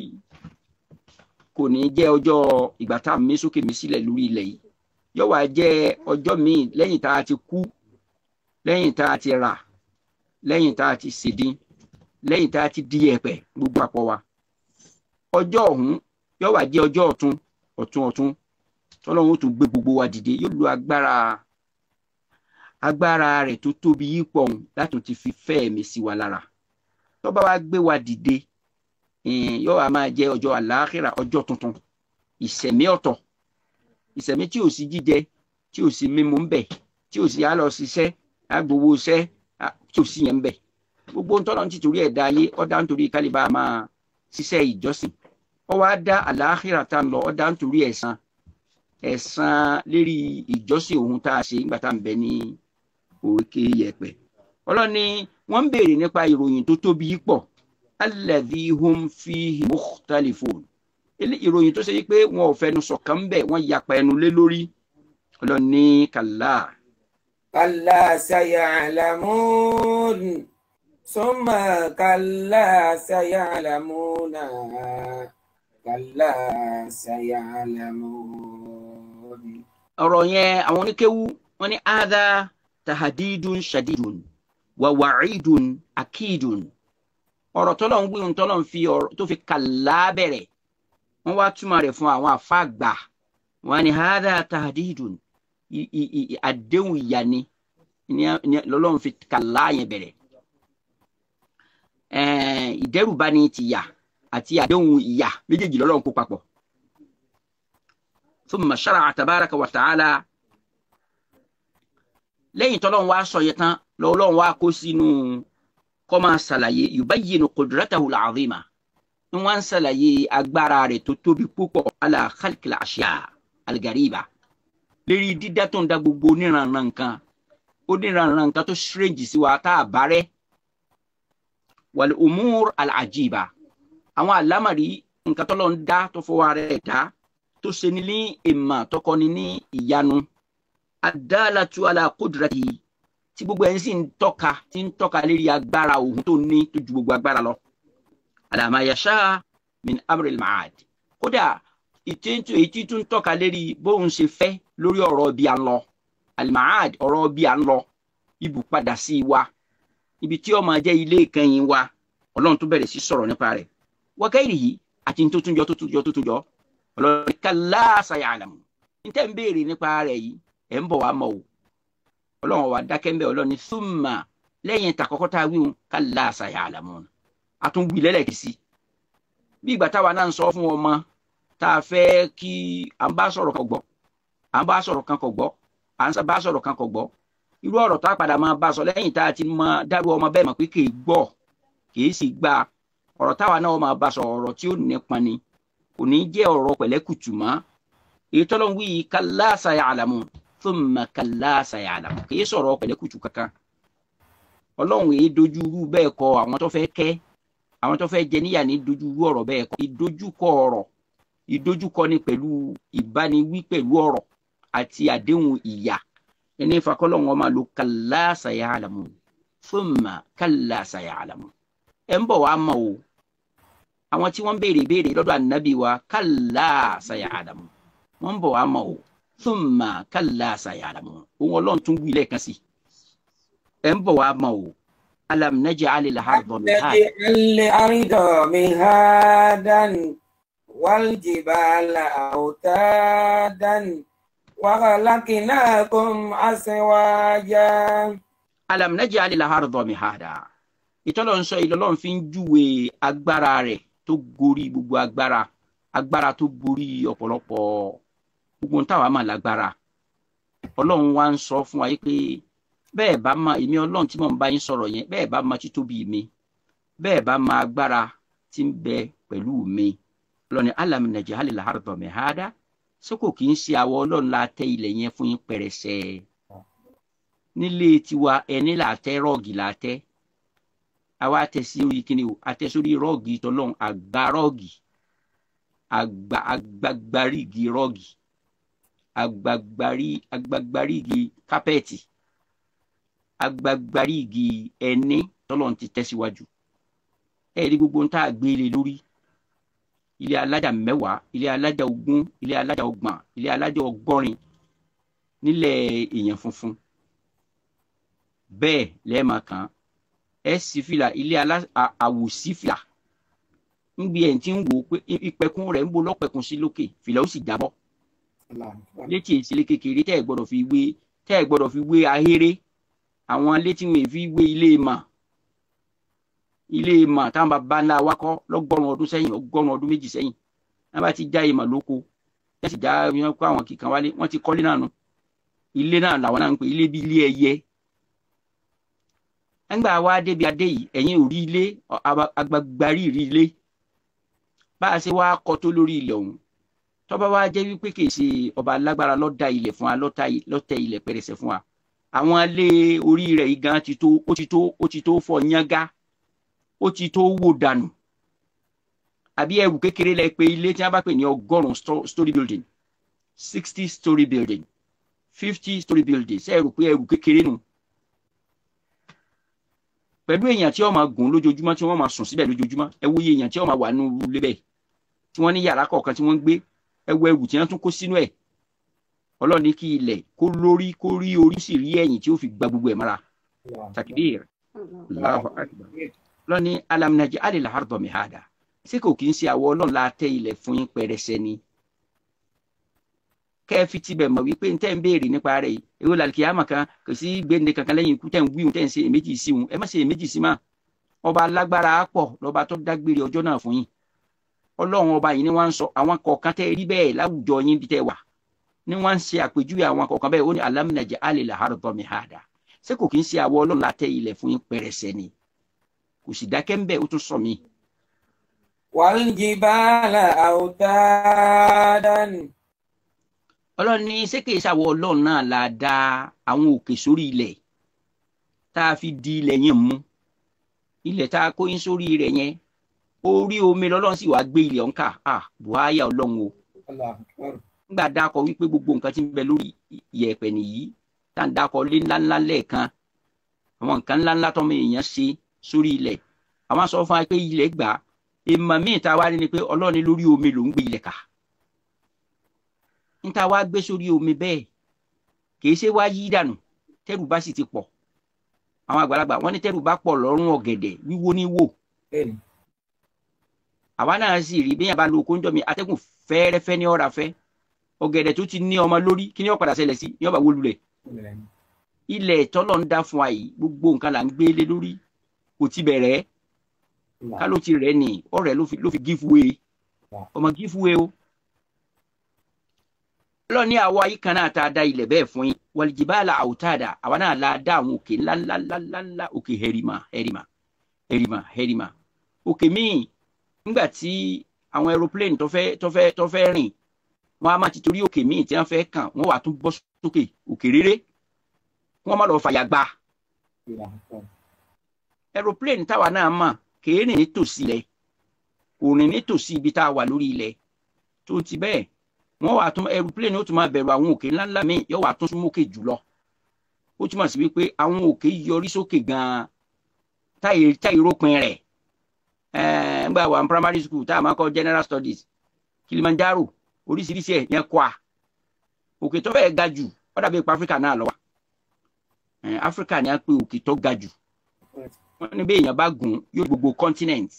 kò ní jẹ́ ọjọ́ ìgbà tá a mí sókè mí sílẹ̀ lórí ilẹ̀ yìí yóò wá jẹ́ ọjọ́ míì lẹ́yìn tá a ti kú lẹ́yìn tá a ti rà lẹ́yìn tá a ti ṣèdín lẹ́yìn tá a ti di ẹ̀pẹ̀ gbogbo àpọ̀ wa ọjọ́ ọ̀hún yóò wá jẹ́ ọjọ́ ọ̀tun ọ̀tun ọ̀tun tọ́lọ́run ó tún gbé gbogbo wa dìde yóò lo agbára agbára rẹ̀ tó tóbi yípo ọ̀hún láti ti fi fẹ́ ẹ̀mí sí wa lára tó bá wa gbé wa dìde yóò wá máa jẹ́ ọjọ́ àlàáhírà ọjọ́ tuntun ìṣẹ̀mí ọ̀tọ̀ ìṣẹ̀mí tí ò sí jíjẹ tí ò sí mímu ń bẹ̀ tí ò sí àlọ́ ṣiṣẹ́ agbowó iṣẹ́ tí ò sí yẹn ń bẹ̀ gbogbo ń tọ́lọ́ ní tìtorí ẹ̀dá ayé ọ̀dá nítorí kálíbà máa ṣiṣẹ́ ìjọsìn ó wá dá àlàáhírà tá ń lọ ọ̀dá nítorí ẹ̀san ẹ̀san lérí ìjọsìn ohun tá a ṣe nígbà tá à ń bẹ ní òkè yẹ̀pẹ̀ ọlọ́ni wọ́n ń béèrè nípa ìròyìn tó tóbi pọ̀ alladhi hum fihi mukhtalifun ìròyìn tó ṣe yí pé wọn ò fẹnu sọ̀kan ń bẹ̀ wọ́n yapa ẹnu lé lórí ọlọ́ni kàlá. kàlá saya'lamun summa kàlá saya'lamuna kàlá saya'lamun. ọ̀rọ̀ yẹn àwọn oníkéwú wọ́n ní hadha tahadidun shadidun wa wa'idun akidun ọ̀rọ̀ tọ́lọ̀ ń gbìyànjú tọ́lọ̀ ń fi ọ̀rọ̀ tó fi kàlá bẹ̀rẹ̀ wọ́n wá túmọ̀ rẹ̀ fún àwọn àfáàgbà wọ́n ní hadha tahadidun àdéhùn ìyà ni lọ́lọ́run fi kàlá yẹn bẹ̀rẹ̀ ìdẹ́rùbá ni ti yà àti àdéhùn ìyà méjèèjì lọ́lọ́run kó papọ̀ thumma shara'a tabaraka wa ta'ala lẹ́yìn tọ́lọ́run wá sọ yẹn tán lọ́lọ́run wá kó sínú kó máa ṣàlàyé yubayyinu qudratahu al-azima ni wọ́n ń ṣàlàyé agbára rẹ̀ tó tóbi púpọ̀ ala khalqil ashya al-gariba lérí dídá tó ń dá gbogbo oníranran nǹkan ó ní ìrànràn nǹkan tó strange sí wa tá a bá rẹ́ wal umur al ajiba àwọn àlámàrí nǹkan tó lọ ń dá tó fọwọ́ rẹ̀ dá tó ṣe ní ní ìmọ̀ tó kọ́ni ní ìyanu adalatu ala qudrati tí gbogbo ẹ̀ ń sì ń tọ́ka tí ń tọ́ka lérí agbára òun tó ní tó ju gbogbo agbára lọ ala ma yasha min amril ma'ad kódà ìtẹ́ntù èyí tí tún tọ́ka lérí bóun ṣe fẹ́ lórí ọ̀rọ̀ bí a ń lọ al-ma'ad ọ̀rọ̀ bí a ń lọ ibù padà sí wa ibi tí ó máa jẹ́ ilé ìkẹyìn wa ọlọ́run tó bẹ̀rẹ̀ sí sọ̀rọ̀ nípa rẹ̀ wa ghairihi àti tó tún jọ tó tún jọ tó tún jọ ọlọ́run kalla saya'lamu níta ń béèrè nípa rẹ̀ yìí ẹ̀ ń bọ̀ wá mọ̀ o ọlọ́run wa dákẹ́ ń bẹ̀ ọlọ́run ní thumma lẹ́yìn tàkọ́kọ́ tá a wí wọn kalla saya'lamu àtúnwì lẹ́lẹ̀kì sí bí ìgbà táwa náà ń sọ fún ọmọ tá a fẹ́ kí à ń bá sọ̀rọ̀ kan gbọ́ à ń bá sọ̀rọ̀ kan kò gbọ́ à ń bá sọ̀rọ̀ kan kò gbọ́ irú ọ̀rọ̀ tá a padà máa bá sọ lẹ́yìn tá a ti mọ dárú ọmọ bẹ́ẹ̀ mọ̀ pé kì í gbọ́ kì í sì gba ọ̀rọ̀ táwa náà máa bá sọ ọ̀rọ̀ tí ó nípọn ni kò ní jẹ́ ọ̀rọ̀ pẹ̀lẹ́kùtù mọ́ èyí tọ́lọ́ ń wí kalla saya'lamu thumma kalla saya'lamu kì í sọ̀rọ̀ pẹ̀lẹ́kùtù kankan ọlọ́run èyí dojú irú bẹ́ẹ̀ kọ àwọn tó fẹ́ kẹ́ àwọn tó fẹ́ jẹ níyà ní dojú irú ọ̀rọ̀ bẹ́ẹ̀ kọ ìdojúkọ ọ̀rọ̀ ìdojúkọ ni pẹ̀lú ìbániwí pẹ̀lú ọ̀rọ̀ àti àdéhùn ìyà ẹni fakọ́lọ́ wọn máa lo kalla saya'lamu thumma kalla saya'lamu ẹ̀ ń bọ̀ wá mọ̀ o àwọn tí wọ́n béèrè béèrè lọ́dọ̀ ànábì wa kalla saya'lamu wọ́n ń bọ̀ wá mọ̀ o thumma kalla saya'lamu òun ọlọ́run tún wí lẹ́ẹ̀kan sí ẹ̀ ń bọ̀ wá mọ̀ o alam naj'alil arda mihadan wal jibala awtadan wa khalaqnakum azwaja. alam naj'alil arda mihada ìtọ́lọ̀ ń sọ ìlọ́lọ́run fi ń júwe agbára rẹ̀ tó gorí gbogbo agbára agbára tó borí ọ̀pọ̀lọpọ̀ gbogbo táwa mà lágbára ọlọ́run wá ń sọ fún wa yìí pé bẹ́ẹ̀ bá ma èmi ọlọ́run tí mò ń bá yín sọ̀rọ̀ yẹn bẹ́ẹ̀ bá ma títóbi mi bẹ́ẹ̀ bá ma agbára tí ń bẹ pẹ̀lú mi lọ́ni alam naj'alil arda mihada sókò kì í ṣe àwọ ọlọ́run la tẹ ilẹ̀ yẹn fún yín pẹrẹsẹ nílé tiwa ẹni là tẹ rọ́ọ̀gì là tẹ àwa tẹ sí orí kíni o àtẹ sórí rọ́ọ̀gì tọ́lọ́run àgbà rọ́ọ̀gì àgbà àgbàgbàrígi rọ́ọ̀gì àgbàgbàrí àgbàgbàrígi kápẹ́ẹ̀tì àgbàgbàrígi ẹni tọ́lọ́run ti tẹ̀síwájú ẹ̀rí gbogbo ń tá a gbé lé lórí ilé alájà mẹ́wàá ilé alájà ogún ilé alájà ọgbọ̀n ilé alájà ọgọ́rin nílẹ̀ èèyàn funfun bẹ́ẹ̀ lẹ́ẹ̀ma kan ẹ sì fìlà ilé àwòsífìlà ń gbé ẹ̀ tí ń wò ó pé ìpẹ̀kun rẹ̀ ń bo lọ́pẹ̀kun sí lókè fìlà ó sì jábọ́ létí ìsílẹ̀ kékeré tẹ́ ẹ̀ gbọ́dọ̀ fi wé tẹ́ ẹ̀ gbọ́dọ̀ fi wé ahéré àwọn létí wọn fi wé ilé mà ilé mà táwọn bàbá ńlá wa kọ́ lọ́gọ́rùn ọdún sẹ́yìn ọgọ́rùn ọdún méjì sẹ́yìn wọ́n bá ti já ìmọ̀ lóko wọ́n sì já wọn kó àwọn kìkan wálé wọ́n ti kọ́lé náà nù ilé náà làwọn náà ń pè ilé bí ilé ẹyẹ ẹgbẹ́ wa débi adé yìí ẹ̀yin ò rí ilé agbagbarí rí ilé bá a ṣe wá kọ́ tó lórí ilẹ̀ ọ̀hún tọ́ba wa jẹ́ wípé kì í ṣe ọba alágbára lọ́dà ilẹ̀ fún wa lọ́tẹ̀ ilẹ̀ pẹ̀rẹ̀sẹ̀ fún wa àwọn ilé orí rẹ̀ yìí gan ti tó ó ti tó ó ti tó fọ yángá ó ti tó wò dànù àbí ẹrù kékeré lẹ pé ilé tí wọ́n bá pè ní ọgọ́rùn story building sixty story building fifty story building ṣe ẹrù pé ẹrù kékeré nù pẹ̀lú èèyàn tí wọ́n máa gùn lójoojúmọ́ tí wọ́n máa sùn síbẹ̀ lójoojúmọ́ ẹ wo iye èèyàn tí wọ́n máa wà nínú ilé bẹ́ẹ̀ tí wọ́n ní yàrá kọ̀ọ̀kan tí wọ́n ń gbé ẹ wo ẹrù tí wọ́n tún kó sínú ẹ̀ ọlọ́run ní kí ilẹ̀ kó lórí kó rí orí sì rí ẹ̀yìn tí ó fi gba gbogbo ẹ̀ mọ́ra takbir Allahu akbar ọlọ́run ní alam naj'alil arda mihada ṣé kò kí ń ṣe àwọ ọlọ́run la tẹ ilẹ̀ fún yín pẹrẹsẹ ni kẹ́ ẹ fi tibẹ̀ mọ̀ wípé ntẹ́ ń béèrè nípa rẹ̀ yìí èwo làlùkìyàmọ̀ kan kò sí gbẹ̀ǹde kankan lẹ́yìn ikú tẹ̀ ń wíwùn tẹ̀ ń ṣe èméjì sí wọn ẹ má ṣe èméjì sí mà ọba alágbára pọ̀ lọ́ba tó dágbére ọjọ́ náà fún yín ọlọ́run ọba yìí ni wọ́n ń sọ àwọn kọ̀ọ̀kan tẹ́ rí bẹ́ẹ̀ láwùjọ yín bí tẹ́ wà ni wọ́n ń ṣe àpèjúwe àwọn kọ̀ọ̀kan bẹ́ẹ̀ ó ní alam naj'alil arda mihada ṣé kò kí ń ṣe àwọ ọlọ́run la tẹ ilẹ̀ fún yín pẹrẹsẹ ni kò sì dákẹ́ ń bẹ́ẹ̀ ó tún sọ mí. wal jibala awtadan. ọlọ́run ní ṣé kìí ṣàwọ ọlọ́run náà la dá àwọn òkè sórí ilẹ̀ tá a fi di ilẹ̀ yẹn mú ilẹ̀ tá a kó yín sórí rẹ̀ yẹn orí omi lọ́lọ́run sì wá gbé ilẹ̀ ọ̀nkà ah buhaya ọlọ́run o nígbà dákọ̀ wípé gbogbo nǹkan tí ń bẹ lórí yẹ̀pẹ̀ nìyí tá ń dákọ̀ lé ńláńlá lẹ́ẹ̀kan àwọn nǹkan ńláńlá tọ́mọ èèyàn ṣe sórí ilẹ̀ àwọn sọ fún wa pé ilẹ̀ gbà èèmọ̀ míì tá a wá rí ni pé ọlọ́run ní lórí omi ló ń gbé ilẹ̀ kà ń tá a wá gbé sórí omi bẹ́ẹ̀ kì í ṣe wá yí dànù tẹ́rù bá sì ti pọ̀ àwọn àgbàlagbà wọ́n ní tẹ́rù bá pọ̀ lọ́rùn ọ̀gẹ̀dẹ̀ wíwó ní wò àwa náà sì rí bí yàn bá lo okó ń jọ mi atẹ́gùn fẹ́ẹ́rẹ́fẹ́ ní ọ̀rá fẹ́ ọ̀gẹ̀dẹ̀ tó ti ní ọmọ lórí kí ni ó padà ṣẹlẹ̀ sí ní ọba wó lulẹ̀ ilẹ̀ tọ́lọ̀ ń dá fún wa yìí gbogbo nǹkan là ń gbé lé lórí kò ti bẹ̀rẹ̀ ká ló ti rẹ̀ ní ọ̀rẹ́ ló fi ló fi give way ọmọ give way o lọ ní àwa yìí kan náà tá a dá ilẹ̀ bẹ́ẹ̀ fún yín wàlìjìbáàlà àwòtáàdà àwa náà la dá àwọn òkè ńláńláńláńlá òkè hẹrìmà hẹrìmà hẹrìmà hẹrìmà òkè míì nígbà tí àwọn aeroplane tó fẹ́ tó fẹ́ tó fẹ́ rìn wọn a máa ti torí òkè míì tí wọ́n fẹ́ kàn wọ́n wà tún bọ́ sókè òkè réré wọ́n má lọ fàyà gbà aeroplane táwa náà mọ̀ kèé rìn nítòsí ilẹ̀ kò rìn nítòsí ibi tá a wà lórí ilẹ̀ tó ti bẹ́ẹ̀ wọ́n wà tún aeroplane ó tún máa bẹ̀rù àwọn òkè ńláńlá míì yóò wà tún súnmọ́kè jùlọ ó túmọ̀ sí wípé àwọn òkè yọrí sókè gan-an táyì táyì rópin rẹ̀ ẹ̀ẹ́n gbà wà ní primary school tá a máa kọ́ general studies Kilimanjaro oríṣiríṣi ẹ̀ yẹn kọ́ a òkè tó fẹ́ ga jù ó dàbí ipa Áfíríkà náà lọ wà ẹ̀ẹ́n Áfíríkà ni a pè òkè tó ga jù wọ́n ní bí èèyàn bá gùn yóò gbogbo continent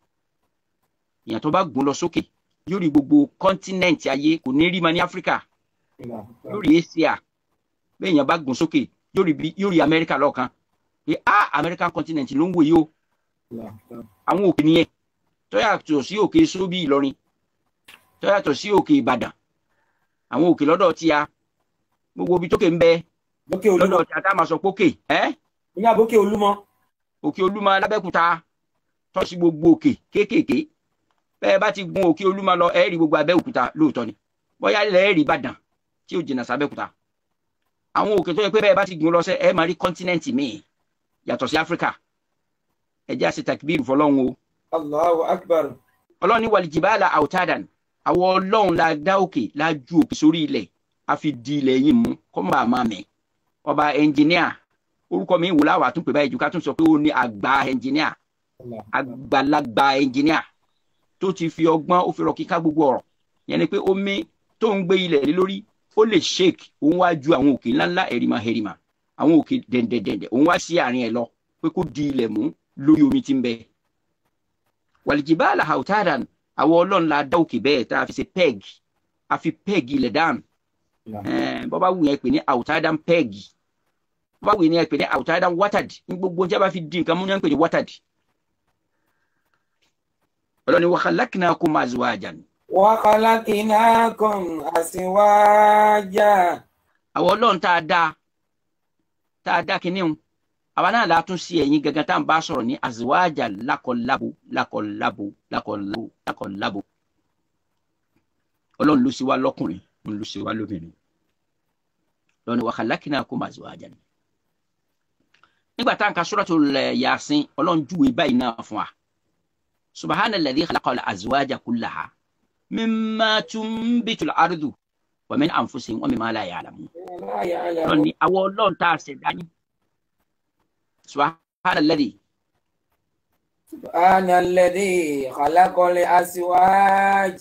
èèyàn tó bá gùn lọ sókè yóò rí gbogbo continent ayé kò ní rí ma ní Áfíríkà yóò rí Asia bí èèyàn bá gùn sókè yóò rí yóò rí Amẹ́ríkà lọ́ọ̀kan pé ah American continent ló ń wò yìí o àwọn òkè nìyẹn tó yàtọ̀ sí òkè sóbì Ìlọrin tó yàtọ̀ sí òkè Ìbàdàn àwọn òkè lọ́dọ̀ tí a gbogbo ibi tókè ń bẹ lọ́dọ̀ tí a tá máa sọ pókè ẹ́ ní àbókè Olúmọ òkè Olúmọ lábẹ́kúta tó sí gbogbo òkè kéékèèké bẹ́ẹ̀ bá ti gun òkè Olúmọ lọ ẹ rí gbogbo Abẹ́òkúta lóòótọ́ ni bóyá ilẹ̀ ẹ rí Ìbàdàn tí ó jìnnà sábẹ́òkúta àwọn òkè tó yẹ pé bẹ́ẹ̀ bá ti gun lọ sẹ́ ẹ máa rí kọ́ńtínẹ́ǹtì míì yàtọ̀ sí Áfíríkà ẹ jẹ́ àṣẹ takbir fọlọ́run o. Allahu akbar. ọlọ́run ní wàlìjìbáàlà àwòtádàn àwọn ọlọ́run la dá òkè la ju òkè sórí ilẹ̀ a fi di ilẹ̀ yìí mú kọ́mọ́ àmọ́ mi ọba ẹnjìníà orúkọ mi wò láwà tún pè báyìí ju ká tún sọ pé ó ní àgbà ẹnjìníà àgbàlagbà ẹnjìníà tó ti fi ọgbọ́n ó fi rọ kíká gbogbo ọ̀rọ̀ yẹn ni pé omi tó ń gbé ilẹ̀ lé lórí ó lè shake òun wá ju àwọn òkè ńláńlá ẹ̀rìmà ẹ̀rìmà àwọn òkè dẹ̀ndẹ̀dẹ̀ndẹ̀ òun wá sí àárín ẹ̀ lọ pé kó di ilẹ̀ mú lórí omi tí ń bẹ. wàlìjìbáàlà àwòtádàn àwọn ọlọ́run la dá òkè bẹ́ẹ̀ tá a fi ṣe peg a fi peg ilẹ̀ dáhùn bọ́ bá wù yẹn pè ní àwòtádàn peg bọ́ bá wù yẹn pè ní àwòtádàn watered ní gbogbo tí a bá fi di nǹkan mú yẹn pè ní watered. ọlọ́run ni wa khalaqnakum azwajan. wa khalaqnakum azwaja. àwọn ọlọ́run tá a dá tá a dá kínní o àwa náà la tún sí ẹ̀yin gangan tá à ń bá sọ̀rọ̀ ní azwaja lákọ̀lábo lákọ̀lábo lákọ̀lábo lákọ̀lábo ọlọ́run ló sì wá lọ́kùnrin òun ló sì wá lóbìnrin lọ́ni wa khalaqnakum azwajan. nígbà tá à ń ka suratul Yasin ọlọ́run júwe báyìí náà fún wa subhana alladhi khalaqal azwaja kullaha mimma tunbitul ardu wa min anfusihim wa mimma la ya'lamun. lọ́ni àwọn ọlọ́run tá a ṣẹ̀dá yín. سبحان الذي سبحان الذي خلق الأزواج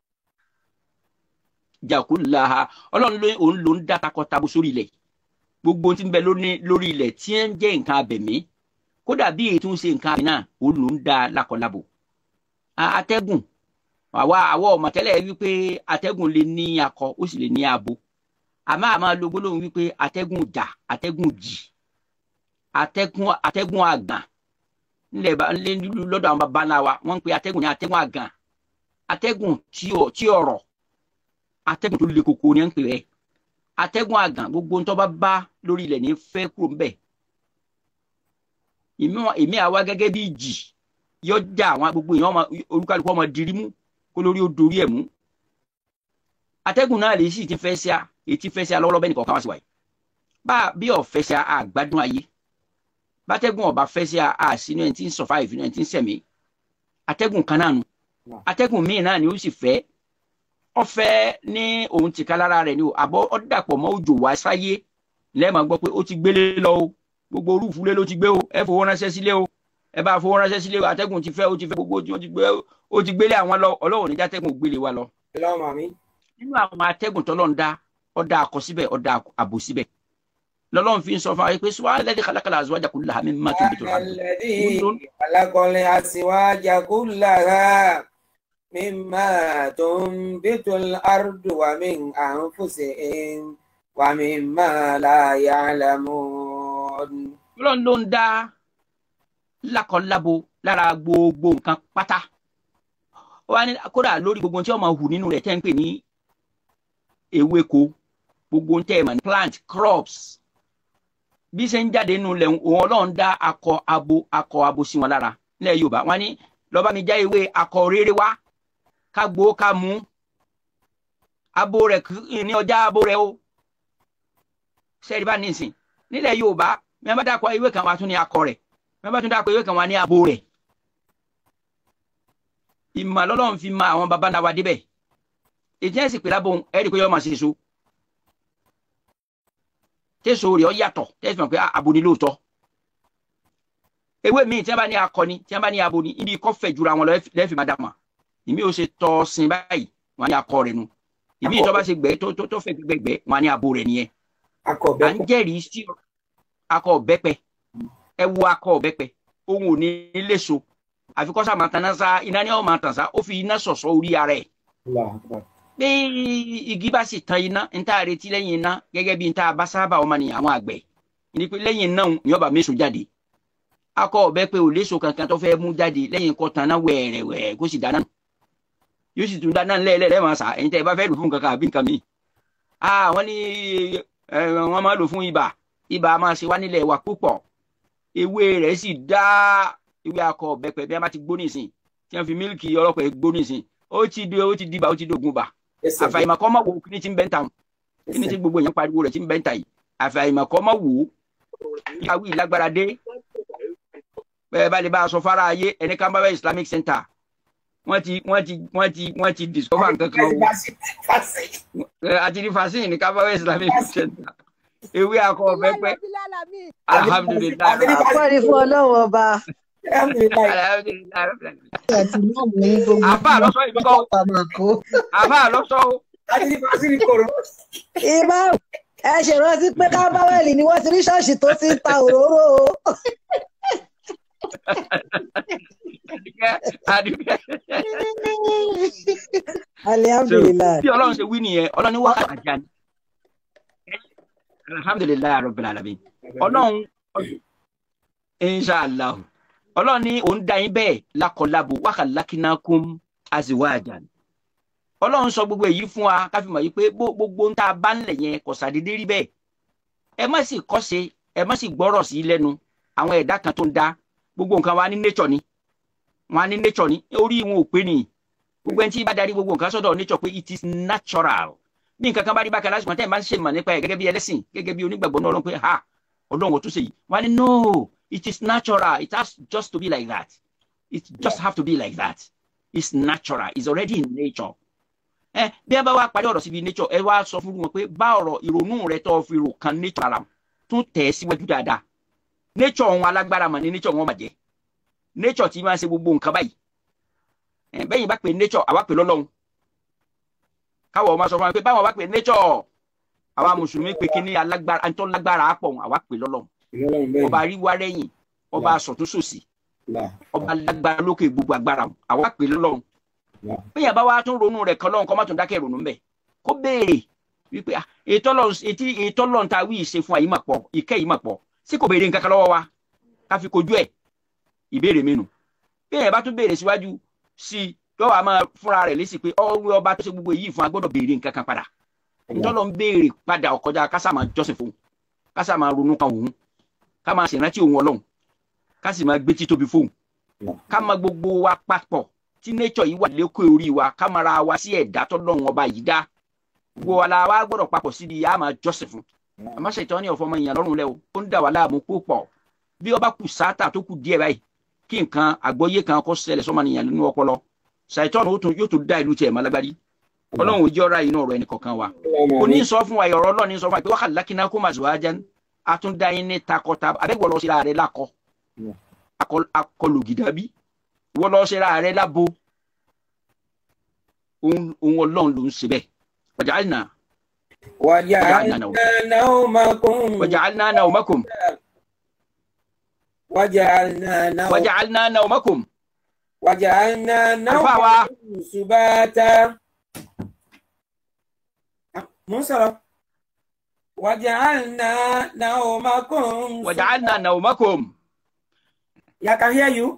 jàkúláha ọlọ́run ló òun ló ń dá takọtabo sórí ilẹ̀ gbogbo tí ń bẹ lórí ilẹ̀ tí ń jẹ́ nǹkan abẹ̀mí kódà bí èyí tó ń ṣe nǹkan abẹ̀mí náà òun ló ń dá lákọlábo. atẹ́gùn àwa àwọ̀ ọmọ tẹ́lẹ̀ wípé atẹ́gùn lè ní akọ ó sì lè ní abo àmọ́ àmọ́ lo gbólóhùn wípé atẹ́gùn jà atẹ́gùn jì atẹ́gùn atẹ́gùn àgàn ńlẹ̀ lọ́dọ̀ àwọn baba ńlá wa wọ́n ń pe atẹ́gùn ní atẹ́gùn àgàn atẹ́gùn tí ọ̀rọ̀ atẹ́gùn tó le koko ni à ń pè é atẹ́gùn àgàn gbogbo ntọ́ bá bá lórí ilẹ̀ ní fẹ́ kúrò ńbẹ̀ èmi àwa gẹ́gẹ́ bí ìjì yọ já àwọn gbogbo èèyàn olúkálùkù ọmọ dirí mú kó lórí ó dorí ẹ̀ mú atẹ́gùn náà lè sì ti fẹ́ sí a èyí ti fẹ́ sí a lọ́wọ́lọ́wọ́ bẹ́ẹ̀ nìkan ká wá sí wáyé bá bí ọ̀fẹ́ sí a àgbádùn ayé bátẹ́gùn ọba fẹ́ sí a sínú ẹni tí ń survive nínú ẹni tí ń sẹ̀mí atẹ́gùn kan náà nù atẹ́gùn míì náà ni ó sì fẹ́ ọfẹ́ ní òun ti ká lára rẹ̀ ni o àbọ̀ ó dàpọ̀ mọ́ òjò wá sáyé lẹ́ẹ̀ma gbọ́ pé ó ti gbélé lọ o gbogbo orúfulé ló ti gbé o ẹ fowó ránṣẹ́ sílé o ẹ bá fowó ránṣẹ́ sílé o atẹ́gùn ti fẹ́ ó ti fẹ́ gbogbo ó ti gbé ó ti gbélé àwọn lọ ọlọ́run níjà atẹ́gùn gbélé wa lọ. nínú àwọn atẹ́gùn tọ́lọ́ ń dá ọ̀dà àkọ síbẹ̀ ọ̀dà àbò síbẹ̀ lọ́lọ́run fi ń sọ fún wa pé sùwà lẹ́dí kàlákàlà àzúwájà kò láhàmì má tó bí tó rà. alákọ̀ọ́lẹ̀ àṣìwájà kò lára mímá tó ń bí tó ardu wà mí à ń fòsè wà mí má láyé àlámọ́. ọlọ́run ló ń dá lákọ̀ọ́lábo lára gbogbo nǹkan pátá wọ́n á ní kódà lórí gbogbo tí wọ́n máa hù nínú rẹ̀ tẹ́ ń pè ní ewéko gbogbo tẹ́ ẹ̀ mọ̀ ní plant crops bí ṣe ń jáde nínú ilẹ̀ òun ọlọ́run dá akọ abo akọ abo sí wọn lára nílẹ̀ Yorùbá wọn ní lọ́ba mi já ewé akọ rere wá ká gbó ká mú abo rẹ̀ ní ọjà abo rẹ̀ o sẹ́ẹ̀rì bá nísìn nílẹ̀ Yorùbá mi bá dákọ̀ ewé kan wá tún ní akọ rẹ̀ mi bá tún dákọ̀ ewé kan wá ní abo rẹ̀ ìmọ̀ lọ́lọ́run fi ma àwọn baba ńlá wa débẹ̀ ètí ẹ̀ sì pè lábọ̀ ẹ̀rí pé yọ máa ṣe so tẹ́sọ̀ rẹ̀ ọ yàtọ̀ tẹ́sọ̀ mọ̀ pé abo ni lóòótọ́ ewé míì tí wọ́n bá ní akọni tí wọ́n bá ní abo ni ibi kọ́ fẹ̀ jura wọn lẹ́fì má dàmà ìmí ò ṣe tọ́ sin báyìí wọn ní akọ rẹ̀ nu ìmí ìtọ́ bá ṣe gbẹ́ tó tó fẹ́ gbẹ́gbẹ́ wọn ní abo rẹ̀ nìyẹn à ń jẹ́rìí sí akọ ọ̀bẹ́pẹ ẹ wo akọ ọ̀bẹ́pẹ ohun ò ní léso àfikọ́ sá máa tanná sá iná ní ọ̀ máa tàn sá ó fi iná sọ̀sọ́ orí ara ẹ̀ bí igi bá sì tan iná n tá retí lẹ́yìn iná gẹ́gẹ́ bí n tá bá sábà ọmọ nìyàn àwọn àgbẹ̀ ní pé lẹ́yìn náà ni ọba méso jáde akọ ọ̀bẹ pé ò léso kankan tó fẹ́ mú jáde lẹ́yìn kọ́ tanná wẹ̀rẹ̀wẹ̀ kó sì dáná yóò sì tún dáná lẹ́ẹ̀lẹ́ máa sà ẹ̀yin tẹ́ ẹ bá fẹ́ lò fún kankan àbí nǹkan mi. wọ́n ní wọ́n máa lò fún ibà ibà máa ṣe wá nílẹ̀ wa púpọ̀ ewé rẹ̀ sì dá ewé akọ ọ̀bẹ pẹ̀ bí wọ́n bá ti gbó nìsín tí wọ́n fi mílìkì ọlọ́pàá gbó nìsín ó ti di ó ti di ibà ó ti dogun bà àfàìmọ̀ kọ́ máa wò kí ni ti ń bẹ́ńtà kí ni ti gbogbo èèyàn pariwo rẹ̀ ti ń bẹ́ńtà yìí àfàìmọ̀ kọ́ máa wò ó ìyàwó ìlágbára dé bẹ́ẹ̀ bá lè bá a sọ fara ayé ẹni ká bá bá Islamic Center wọ́n ti wọ́n ti wọ́n ti wọ́n ti discover nǹkan kan o àti ní fasin ní ká bá bá Islamic Center ewé akọ ọ̀bẹ pẹ́ alhamdulilayi àpẹẹrẹ fún ọlọ́wọ́ ọba àbá lọ́sọ ìbíkọ́ àbá lọ́sọ o. ìbá ẹ ṣèrántí pé kábáwẹ́lì ni wọ́n ti rí ṣọ́ọ̀ṣì tó ti ń ta òróró o. alihamdulilayi. bí ọlọ́run ṣe wí nìyẹn ọlọ́run ní wákàtí àjà ni alhamdulilayi rabbil alamin ọlọ́run inshallah ọlọ́run ní òun dá yín bẹ́ẹ̀ lákọ̀ọ́lábo wákàlákínákùn azwajan ọlọ́run sọ gbogbo èyí fún wa káfí mọ̀ yìí pé gbogbo ń tá a bá ń lẹ̀ yẹn kò sàdédé rí bẹ́ẹ̀ ẹ má sì kọ́ṣe ẹ má sì gbọ́rọ̀ sí lẹ́nu àwọn ẹ̀dá kan tó ń dá gbogbo nǹkan wa ní nature ni wọn ní nature ni orí wọn ò pé ni gbogbo ẹni tí bá darí gbogbo nǹkan sọ́dọ̀ nature pé it is natural bí nǹkan kan bá rí bákan lásìkò tẹ́ ẹ máa ń ṣe mọ̀ nípa ẹ̀ gẹ́gẹ́ bí ẹlẹ́sìn gẹ́gẹ́ bí onígbàgbọ́ náà ọlọ́run pé ha ọlọ́run ò tún ṣe yìí wọn ní no it is natural it has just to be like that it just have to be like that it's natural it's already in nature ẹ bí ẹ bá wá parí ọ̀rọ̀ síbi nature ẹ wá sọ fún wọn pé bá ọ̀rọ̀ ìrònú rẹ tó fi rò kan nature ara tún tẹ̀ síwájú dáadáa nature wọn alágbára mà ní nature wọn mà jẹ́ nature tí máa ń ṣe gbogbo nǹkan báyìí ẹ bẹ́yìn bá pè nature àwa pè lọ́lọ́run káwọ̀ ọmọ sọ fún wa pé báwọn bá pè nature àwa mùsùlùmí pé kí ní alágbára àtọ́ lágbára àpọ̀ àwa pè lọ́lọ́run ọba àríwá rẹ̀yìn ọba àsọ̀túnṣòsì ọba alágbára lókè gbogbo agbára àwa pè lọ́lọ́run bẹ́ẹ̀ bá wa tún ronú rẹ̀ kan lọ́run kọ́ má tún dákẹ́ ronú mbẹ́ kó béèrè wípé ètò ọlọ́run ta wí ìṣe fún àyè mà pọ̀ ìkẹ́ yìí mà pọ̀ sí kò béèrè nǹkan kan lọ́wọ́ wa ká fi kojú ẹ̀ ìbéèrè mẹ́nu bẹ́ẹ̀ bá tún béèrè síwájú sí i yọ̀wọ̀ a máa fúnra rẹ̀ lésì pé ọ̀rọ̀ ọba tó ṣe gbogbo èyí fún a gbọ́dọ̀ béèrè nǹkan kan padà ntọ́lọ́ ń béèrè padà ọ̀kọjá kásá máa jọ́sìn fún kásá máa ronú kan òun ká máa ṣèrántí òun ọlọ́run ká sì máa gbé títóbi fóun ká máa gbogbo wa papọ̀ tí nature yìí wà lókè orí wa ká máa ra wa sí ẹ̀dá tọ́lọ́run ọba yìí dá gbogbo wa la wa gbọ́dọ̀ papọ̀ síbi a máa jọ́sìn fún àmọ́ ṣètò ní ọ̀fọ̀ ọmọ èèyàn lọ́rùn lẹ́ o ó ń dà wá láàmú púpọ̀ bí ó bá kù sáátà tó kù díẹ̀ báyìí kí nǹkan àgbọ́yé kan kó ṣẹlẹ̀ sọ́mọnìyàn nínú ọpọlọ ṣàìtọ́nù yóò tún dá ìlú tiẹ̀ mọ́ lágbárí ọlọ́run ò jẹ́ ọ̀rá inú ọ̀rọ̀ ẹnì kọ̀ọ̀kan wa kò ní sọ fún wa ọ̀rọ̀ ọlọ́run ní sọ fún wa pé wákàtí lákínná kó máa zò wájá a tún dá yín ní takọta abẹ́gbọ́ lọ síra rẹ̀ lákọ akọlù gìdàbí wọ́n lọ síra rẹ̀ lábo ohun ọlọ́run ló ń ṣe bẹ́ẹ̀ waja'alna waja'alna nawmakum waja'alna nawmakum waja'alna waja'alna nawmakum waja'alna nawmakum subata Musa waja'alna nawmakum waja'alna nawmakum. Yeah, I can hear you.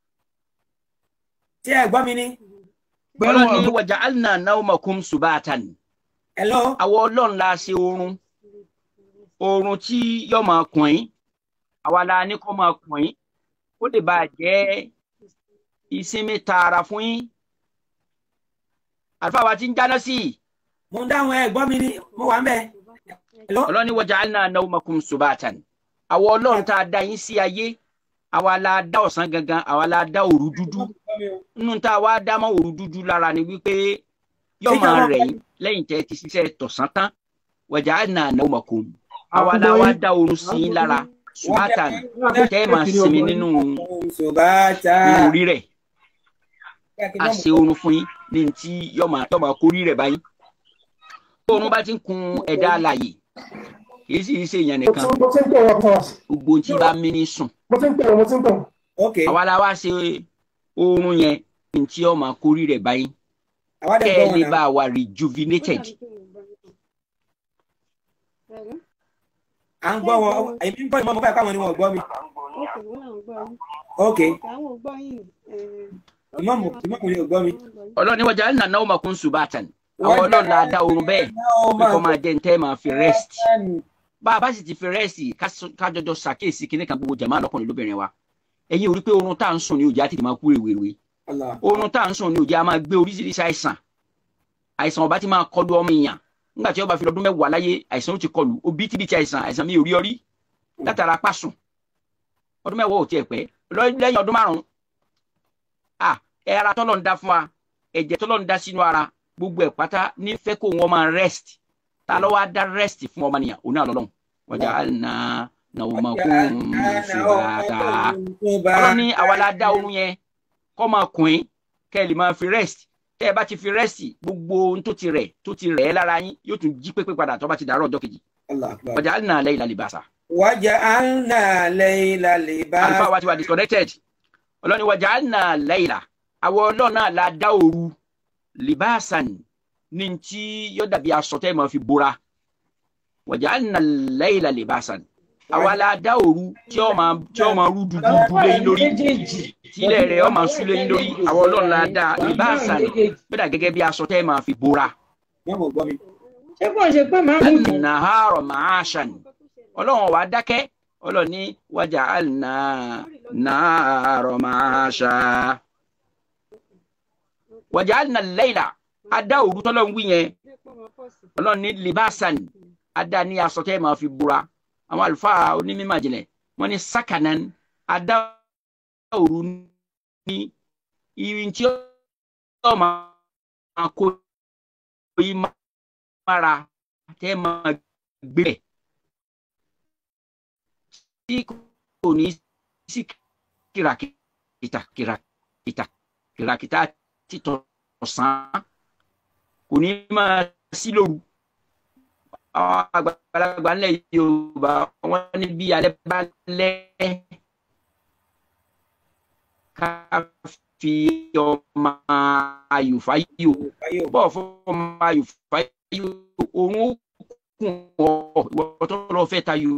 Ṣé ẹ gbọ́ mi ni? Ọlọ́run ní waja'alna nawmakum subatan. Hello. Àwọn Ọlọ́run la ṣe oorun. Oorun tí yóò máa kùn yín. Àwa la ní kó máa kùn yín. Ó lè bá jẹ́ ìsinmi tààrà fún yín. Àlùfáà wa ti ń jáná sí i. Mo ń dáhùn ẹ gbọ́ mi ni mo wà ń bẹ̀. Ọlọ́run ní waja'alna nawmakum subatan. Àwọn Ọlọ́run tá a dá yín sí ayé. Àwa la dá ọ̀sán gangan, àwa la dá òru dúdú. Nínú tá a wá dá mọ́ òru dúdú lára ni wípé yóò máa rẹ̀ yín lẹ́yìn tẹ́ ti ṣiṣẹ́ tọ̀sán tán. Waja'alna nawmakum. Àwa la wá dá oorun sí yín lára. Subatan tẹ́ máa sinmi nínú orí rẹ̀. A ṣe oorun fún yín ní ti yóò máa kórí rẹ̀ báyìí. Oorun bá ti ń kun ẹ̀dá alààyè. Kì í sì ṣe èèyàn nìkan. Gbogbo tí bá mí ní sùn. Àwa la wá ṣe oorun yẹn ní tí ó máa kórí rẹ̀ báyìí. Kẹ́ ẹ lè bá wa rejuvenated. À ń gbọ́ wọn, èmi ń gbọ́ ìmọ̀ mọ́ báyìí káwọn ni wọ́n gbọ́ mi. Ok. Ìmọ̀mù ìmọ̀mù ni ò gbọ́ mi. Ọlọ́run ní waja'alna nawmakum subatan. Àwọn Ọlọ́run la dá oorun bẹ́ẹ̀ pé kó máa jẹ́ ní tẹ́ máa fi rest. Bá a bá sì ti fi rẹ́ẹ̀sì kájọjọ ṣàkíyèsí kíní kan gbogbo jàmáà lọ́kùnrin lóbìnrin wa ẹ̀yin ò rí pé oorun tá à ń sùn ní òjá tètè máa kú rèwerèwe oorun tá à ń sùn ní òjá máa gbé oríṣiríṣi àìsàn àìsàn ọba ti máa kọlu ọmọ èèyàn nígbà tí ó bá fi lọ́dún mẹ́wàá láyé àìsàn ó ti kọlu òbítíbitì àìsàn àìsàn mi ò rí ọrí látara pàṣùn ọdún mẹ́wàá ò tiẹ̀ pẹ́ lẹ́yìn ọdún márùn-ún à ẹ̀ra tọ́lọ́ ń dá fún wa ẹ̀jẹ̀ tọ́lọ́ ń dá sínú ara gbogbo ẹ̀ pátá nífẹ̀ẹ́ kó wọn máa rest ta ló wá dá rest fún ọmọnìyàn òun náà lọ́lọ́run waja'alna nawmakum subata. Ọlọ́run ní àwa la dá oorun yẹn kó máa kùn yín kẹ́ ẹ lè máa fi rest tẹ́ ẹ bá ti fi rest gbogbo ohun tó ti rẹ̀ tó ti rẹ̀ lára yín yóò tún jí pépé padà tó bá ti dàárọ̀ ọjọ́ kejì. waja'alna layla libasa. waja'alna layla libasa. Àlùfáà wa ti wà disconnected. Ọlọ́run ní waja'alna layla àwọn Ọlọ́run náà la dá òru libasan ní tí yóò dàbí aṣọ tẹ́ máa fi bora waja'alna al-layla libasan àwa la dá òru tí ó máa tí ó máa rú dúdú lẹ́yìn lórí tílẹ̀ rẹ̀ ó máa sú lẹ́yìn lórí àwọn Ọlọ́run la dá libasan bẹ́ẹ̀ gẹ́gẹ́ bí aṣọ tẹ́ máa fi bora. ṣé kò ṣe pé màá mú un. an-nahara ma'ashan Ọlọ́run wá dákẹ́ Ọlọ́run ní waja'alna nahara ma'asha waja'alna al-layla ada òru tọ́lọ́ ń wí yẹn Ọlọ́run ní libasan ada ní aṣọ tẹ́ máa fi búra àwọn àlùfáà onímọ̀ àjìnlẹ̀ wọ́n ní sakanan ada òru ní irin tí ó máa kó yí mára tẹ́ máa gbé tí kò ní sí kìràkìtà kìràkìtà kìràkìtà títọ̀ ọ̀sán kò ní máa sí lóru àwọn àgbàlagbà ńlẹ̀ Yorùbá wọ́n ní bí alẹ́ bá lẹ́ ká fi ọmọ ayòfáyò bọ́ọ̀ fún ọmọ ayòfáyò òun ó kùn ọ́ ìwọ tó lọ fẹ́ tayò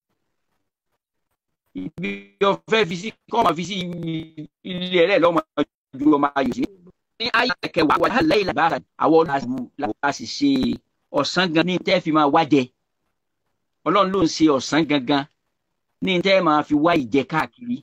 ibi ọ̀fẹ́ fi sí kọ́ ọmọ fi sí ilé ẹ̀rẹ́ lọ́mọ ju ọmọ ayò sí ní ayé kẹwàá wà lẹ́yìn làbára àwọn ọlọ́run la sì ṣe ọ̀sán gan ní tẹ́ fi máa wájẹ Ọlọ́run ló ń ṣe ọ̀sán gangan ní tẹ́ máa fi wá ìjẹ káàkiri.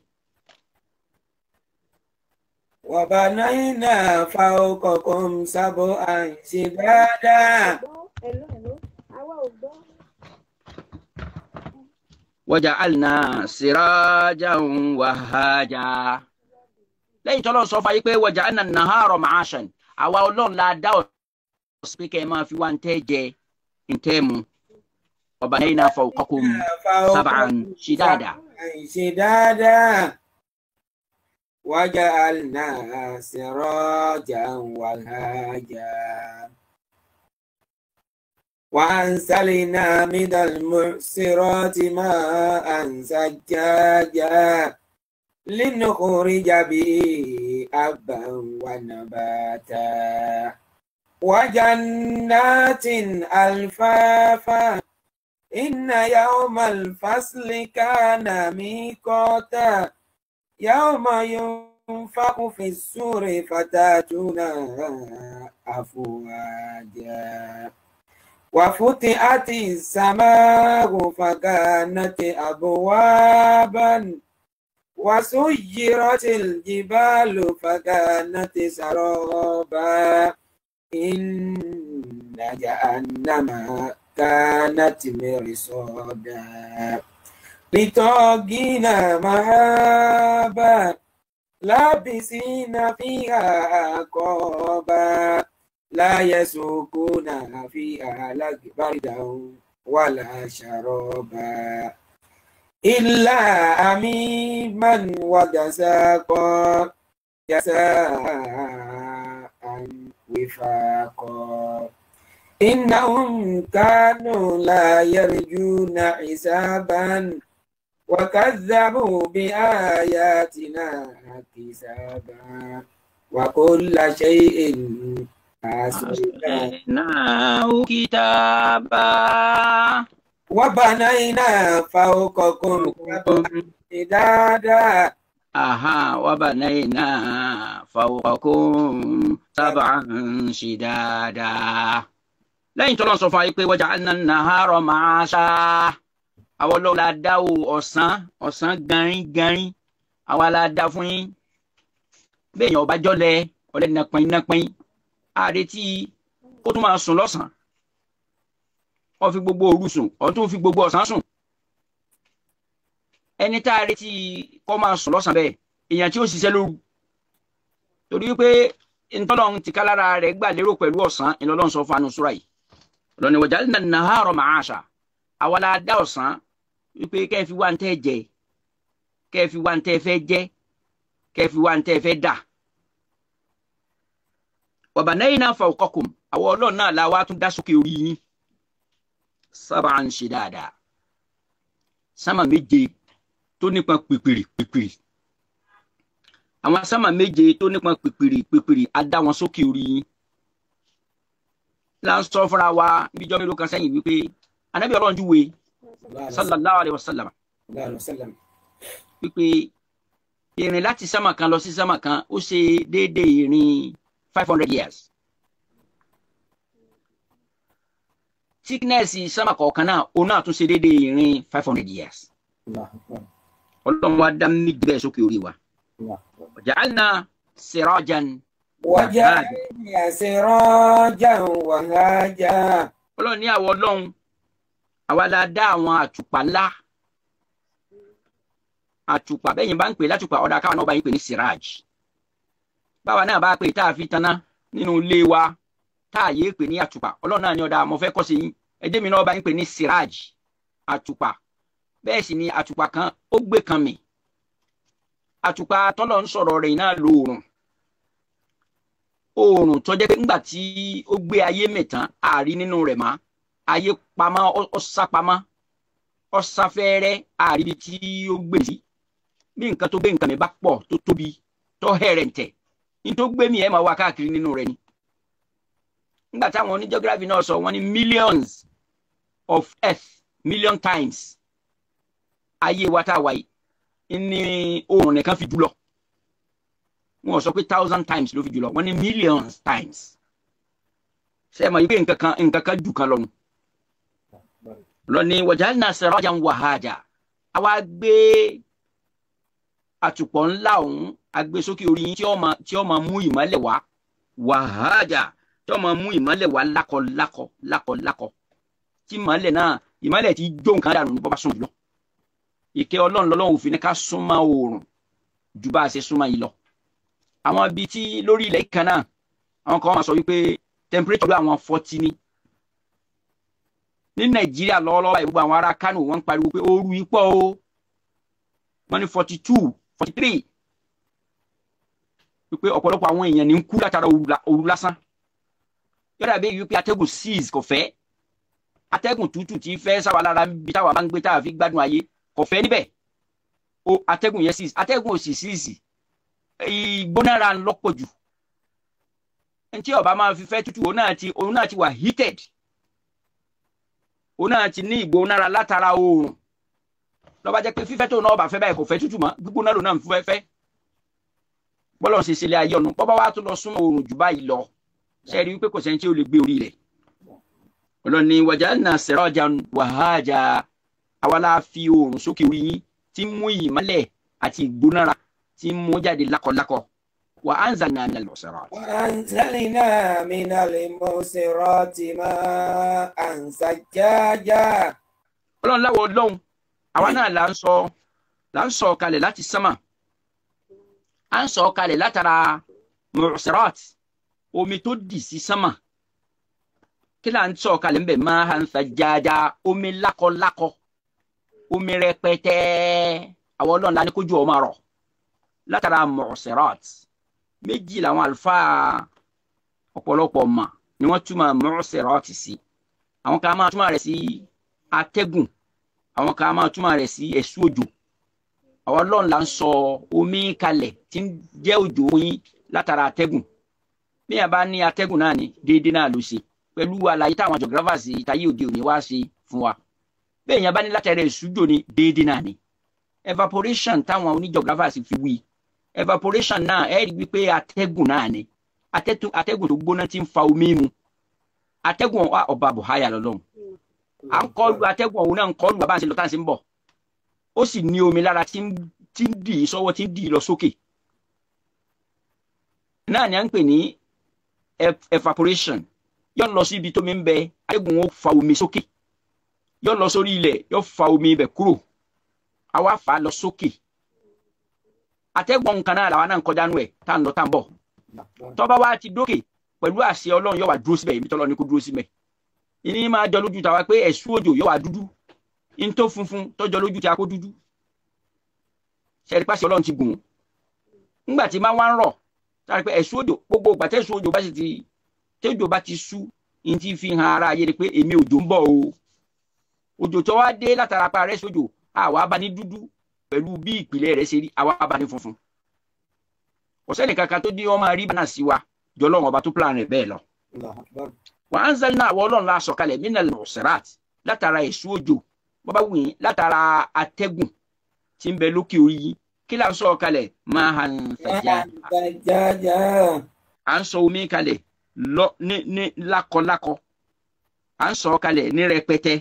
wa banayna fawqakum sab'an shidada. waja'alna sirajan wahaja. lẹ́yìn tọ́lọ́ sọ fún ayé pé waja'alna an-nahara ma'ashan àwa ọlọ́run la dá ọ̀sán pé kẹ́ ẹ máa fi wá ń tẹ́ jẹ ń tẹ́ mu. wa banayna fawqakum sab'an shidada. شدادا وجعلنا سراجا وهاجا وأنزلنا من المعصرات ماء ثجاجا لنخرج به حبا ونباتا وجنات ألفافا إن يوم الفصل كان ميقاتا يوم ينفخ في السور فتاتون أفواجا وفتحت السماء فكانت أبوابا وسيرت الجبال فكانت سرابا إن جهنم كانت مرصادا لطاغين مآبا لابسين فيها أحقابا لا يسوقون فيها بردا ولا شرابا إلا حميما وغساقا جزاء وفاقا إنهم كانوا لا يرجون حسابا وكذبوا بآياتنا كذابا وكل شيء أحصيناه كتابا وبنينا فوقكم شدادا أها وبنينا فوقكم سبعا شدادا. lẹ́yìn tó lọ́n sọ fún ayé pé waja'alna an-nahara ma'asha àwọn ọlọ́run la dá o ọ̀sán ọ̀sán garin garin àwa la dá fún yín bẹ́ẹ̀ yẹn ọba jọ́lẹ̀ ọ̀lẹ́ nàpẹ́yìn nàpẹ́yìn àrètí ó tún máa sùn lọ́sàn-án wọ́n fi gbogbo òru sùn wọ́n tún fi gbogbo ọ̀sán sùn ẹni tá a retí kó máa sùn lọ́sàn-án bẹ́ẹ̀ èèyàn tí ó ṣiṣẹ́ lóru torí wípé ntọ́lọ́run ti ká lára rẹ̀ gbà lérò pẹ̀lú ọ̀sán ìlọ́lọ́run sọ fún anu súra yìí lọ́ni waja'alna an-nahara ma'asha àwa la dá ọ̀sán wípé kẹ́ ẹ fi wá ń tẹ́ jẹ kẹ́ ẹ fi wá ń tẹ́ fẹ́ jẹ kẹ́ ẹ fi wá ń tẹ́ fẹ́ dà wa banayna fawqakum àwọn ọlọ́run náà la wá tún dá sókè orí yín sab'an shidada sámà méje tó nípọn pìpìrì pìpìrì àwọn sámà méje tó nípọn pìpìrì pìpìrì á dá wọn sókè orí yín là ń sọ fúnra wa níjọ́ mélòó kan sẹ́yìn wípé anábì ọlọ́run júwe sallallahu alayhi wa sallam wípé ìrìn láti sámà kan lọ sí sámà kan ó ṣe déédéé ìrìn five hundred years thickness sámà kọ̀ọ̀kan náà òun náà tún ṣe déédéé ìrìn five hundred years ọlọ́run wa dá méjì bẹ́ẹ̀ sókè orí wa waja'alna sirajan وجعلنا سراجا وهاجا ọlọ́run ní àwọn ọlọ́run àwa la dá àwọn àtùpà ńlá àtùpà bẹ́yìn bá ń pè látùpà ọ̀dà káwọn náà bá yín pè ní siraj báwa náà bá pè tá a fi taná nínú ilé wa tá a yé pè ní àtùpà ọlọ́run náà ní ọ̀dà mo fẹ́ kọ́ sí yín ẹjẹ́ mi náà bá yín pè ní siraj àtùpà bẹ́ẹ̀ sì ni àtùpà kan ó gbé kan mì àtùpà tọ́lọ̀ ń sọ̀rọ̀ rẹ̀ náà lóòrùn oòrùn tó jẹ́ pé ńgbà tí ó gbé ayé mìtán àárí nínú rẹ̀ mọ́ ayé pamọ́ ó sá pamọ́ ó sá fẹ́rẹ́ àárí ibi tí ó gbé sí bí nǹkan tó gbé nǹkan mi bá pọ̀ tó tóbi tó hẹ̀rẹ̀ǹtẹ̀ ní tó gbé mi ẹ̀ máa wá káàkiri nínú rẹ̀ ni ńgbà táwọn oní geography náà sọ wọ́n ní millions of earth million times ayé wa tá a wáyé ní oòrùn nìkan fi jùlọ wọn sọ pé thousand times ló fi jùlọ wọn ní millions times ṣe é mọ̀ yìí pé nǹkan kan nǹkan kan jù kan lọ́nu lọ́ni waja'alna sirajan wahaja àwa gbé àtùpọ̀ ńlá ọ̀hún agbé sókè orí yín tí ó máa tí ó máa mú ìmọ́lẹ̀ wá wahaja tí ó máa mú ìmọ́lẹ̀ wá lákọ lákọ lákọ lákọ tí ìmọ́lẹ̀ náà ìmọ́lẹ̀ tí jó nǹkan dànù ní bọ́ bá sùn jùlọ ìkẹ́ ọlọ́run lọ́lọ́run òfin ní ká súnmọ́ oòrùn ju bá a ṣe súnmọ́ yìí lọ. àwọn ibi tí lórí ilẹ̀ kan náà àwọn kan máa sọ wípé temperature àwọn forty ni ní Nàìjíríà lọ́wọ́lọ́wọ́ gbogbo àwọn ará Kánò wọ́n ń pariwo pé ooru yìí pọ̀ o wọ́n ní forty two forty three wípé ọ̀pọ̀lọpọ̀ àwọn èèyàn ní ń kú látara ooru lásán yọ̀dà bí wípé atẹ́gùn seize kò fẹ́ atẹ́gùn tútù tí fẹ́ sáwà lára bí táwa bá ń gbé táwa fi gbádùn ayé kò fẹ́ níbẹ̀ o atẹ́gùn yẹn seize atẹ́gùn òsì seize ìgbónára ń lọ́pọ̀ jù ẹni tí ọba máa fi fẹ́ tútù òun náà ti òun náà ti wà heated òun náà ti ní ìgbónára látara oòrùn lọ́ba jẹ́ pé fífẹ́ tó náà ọba fẹ́ báyìí kò fẹ́ tútù mọ́ gbígbóná lòun náà ń fẹ́ fẹ́ bọ́lọ̀ ṣe ṣẹlẹ̀ ayé ọ̀nà bọ́bá wa tó lọ súnmọ́ oòrùn jù báyìí lọ ṣe rí wípé kò sẹ́ni tí ó lè gbé orí rẹ̀ ọlọ́ni waja'alna sirajan wahaja àwa la fi oòrùn sókè orí yín tí ń mú ìmọ́lẹ̀ àti ìgbónára tí ń mú jáde lákọ̀lákọ̀ wa anzalna minal mu'sirati. wa anzalna minal mu'sirati ma'an sajjaja. ọlọ́run láwọ̀ ọlọ́run àwa náà là ń sọ là ń sọ kalẹ̀ láti sánmà à ń sọ kalẹ̀ látara mu'sirati omi tó dì sí sánmà kí là ń sọ kalẹ̀ ń bẹ̀ ma'an sajjaja omi lákọ̀lákọ omi rẹpẹtẹ àwọn ọlọ́run la ní kójú ọmọ rọ̀ látara mu'sirati méjì làwọn àlùfáà ọ̀pọ̀lọpọ̀ mà ni wọ́n túmọ̀ mu'sirati sí àwọn kan máa túmọ̀ rẹ̀ sí atẹ́gùn àwọn kan máa túmọ̀ rẹ̀ sí ẹ̀sùn òjò àwọn ọlọ́run là ń sọ omi kalẹ̀ tí ń jẹ́ òjò yín látara atẹ́gùn bí yàrá bá ní atẹ́gùn náà ni déédéé náà ló ṣe pẹ̀lú àlàyé táwọn geographers ìtayé òde òní wá ṣe fún wa bẹ́ẹ̀ yàrá bá ní látara ẹ̀sùn òjò ni déédéé náà ni evaporation táwọn oní geographers fi wí evaporation náà ẹ rí wípé atẹ́gùn náà ni atẹ́gùn tó gbóná tí ń fa omi mu atẹ́gùn ọba buhaya lọ́lọ́run à ń kọlu atẹ́gùn ọ̀hún náà ń kọlu bàbá àti lọ́tà sí ń bọ̀ ó sì ní omi lára tí ń dì í sọ́wọ́ tí ń dì í lọ sókè náà ni à ń pè ní evaporation yóò lọ sí ibi tómi ń bẹ atẹ́gùn ó fa omi sókè yóò lọ sórí ilẹ̀ yóò fa omi ibẹ̀ kúrò àwa fà á lọ sókè atẹ́gùn nǹkan náà làwọn náà ń kọjá nù ẹ̀ tá à ń lọ tá à ń bọ̀ tọ́ba wa ti dókè pẹ̀lú àṣẹ ọlọ́run yóò wá dúró síbẹ̀ ibi tọ́lọ́ ni kó dúró síbẹ̀ ìní máa jọ lójú tàwa pé ẹ̀sùn òjò yóò wá dúdú ní tó funfun tọ́jọ lójú tí a kó dúdú ṣẹ́ni pàṣẹ ọlọ́run ti gùn ńgbà tí máa wá ń rọ̀ sáré pé ẹ̀sùn òjò gbogbo ìgbà tẹ́sùn òjò bá sì ti tẹ́jọ bá ti sú ní ti fi hàn ara ayé ni pé èmi òjò ń bọ̀ o òjò tó wá dé látara pa rẹ̀ sójò àwa bá ní dúdú pẹ̀lú bí ìpìlẹ̀ rẹ̀ ṣe rí àwa bá ní funfun ọ̀sẹ́ni kankan tó ní ọmọ rí bánà sí wa jọlọ́run ọba tó plan rẹ̀ bẹ́ẹ̀ lọ. wa anzalna àwọn ọlọ́run la sọ̀kalẹ̀ minal mu'sirati látara èso òjò bọ́bá wù yín látara atẹ́gùn tí ń bẹ lókè orí yín kí là ń sọ kalẹ̀ ma'an sajjaja à ń sọ omi kalẹ̀ lọ ní ní lákọlákọ à ń sọ kalẹ̀ ní rẹpẹtẹ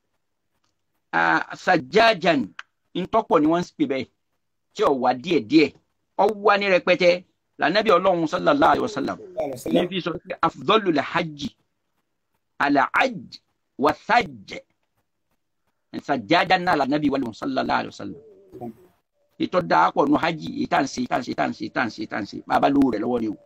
sajjajan ntọ́pọ̀ ni wọ́n ń pè bẹ́ẹ̀ tí ò wá díẹ̀díẹ̀ ọ wá ní rẹpẹtẹ lànàbí ọlọ́run sallallahu alayhi wa sallam ní fi sọ pé afdalul hajj al-hajj wa sajj sajjaja náà lànàbí wàlúù sallallahu alayhi wa sallam ètò dàápọ̀ nù hajj ìtànṣe ìtànṣe ìtànṣe ìtànṣe ìtànṣe bàbá lówó rẹ̀ lọ́wọ́ ni o.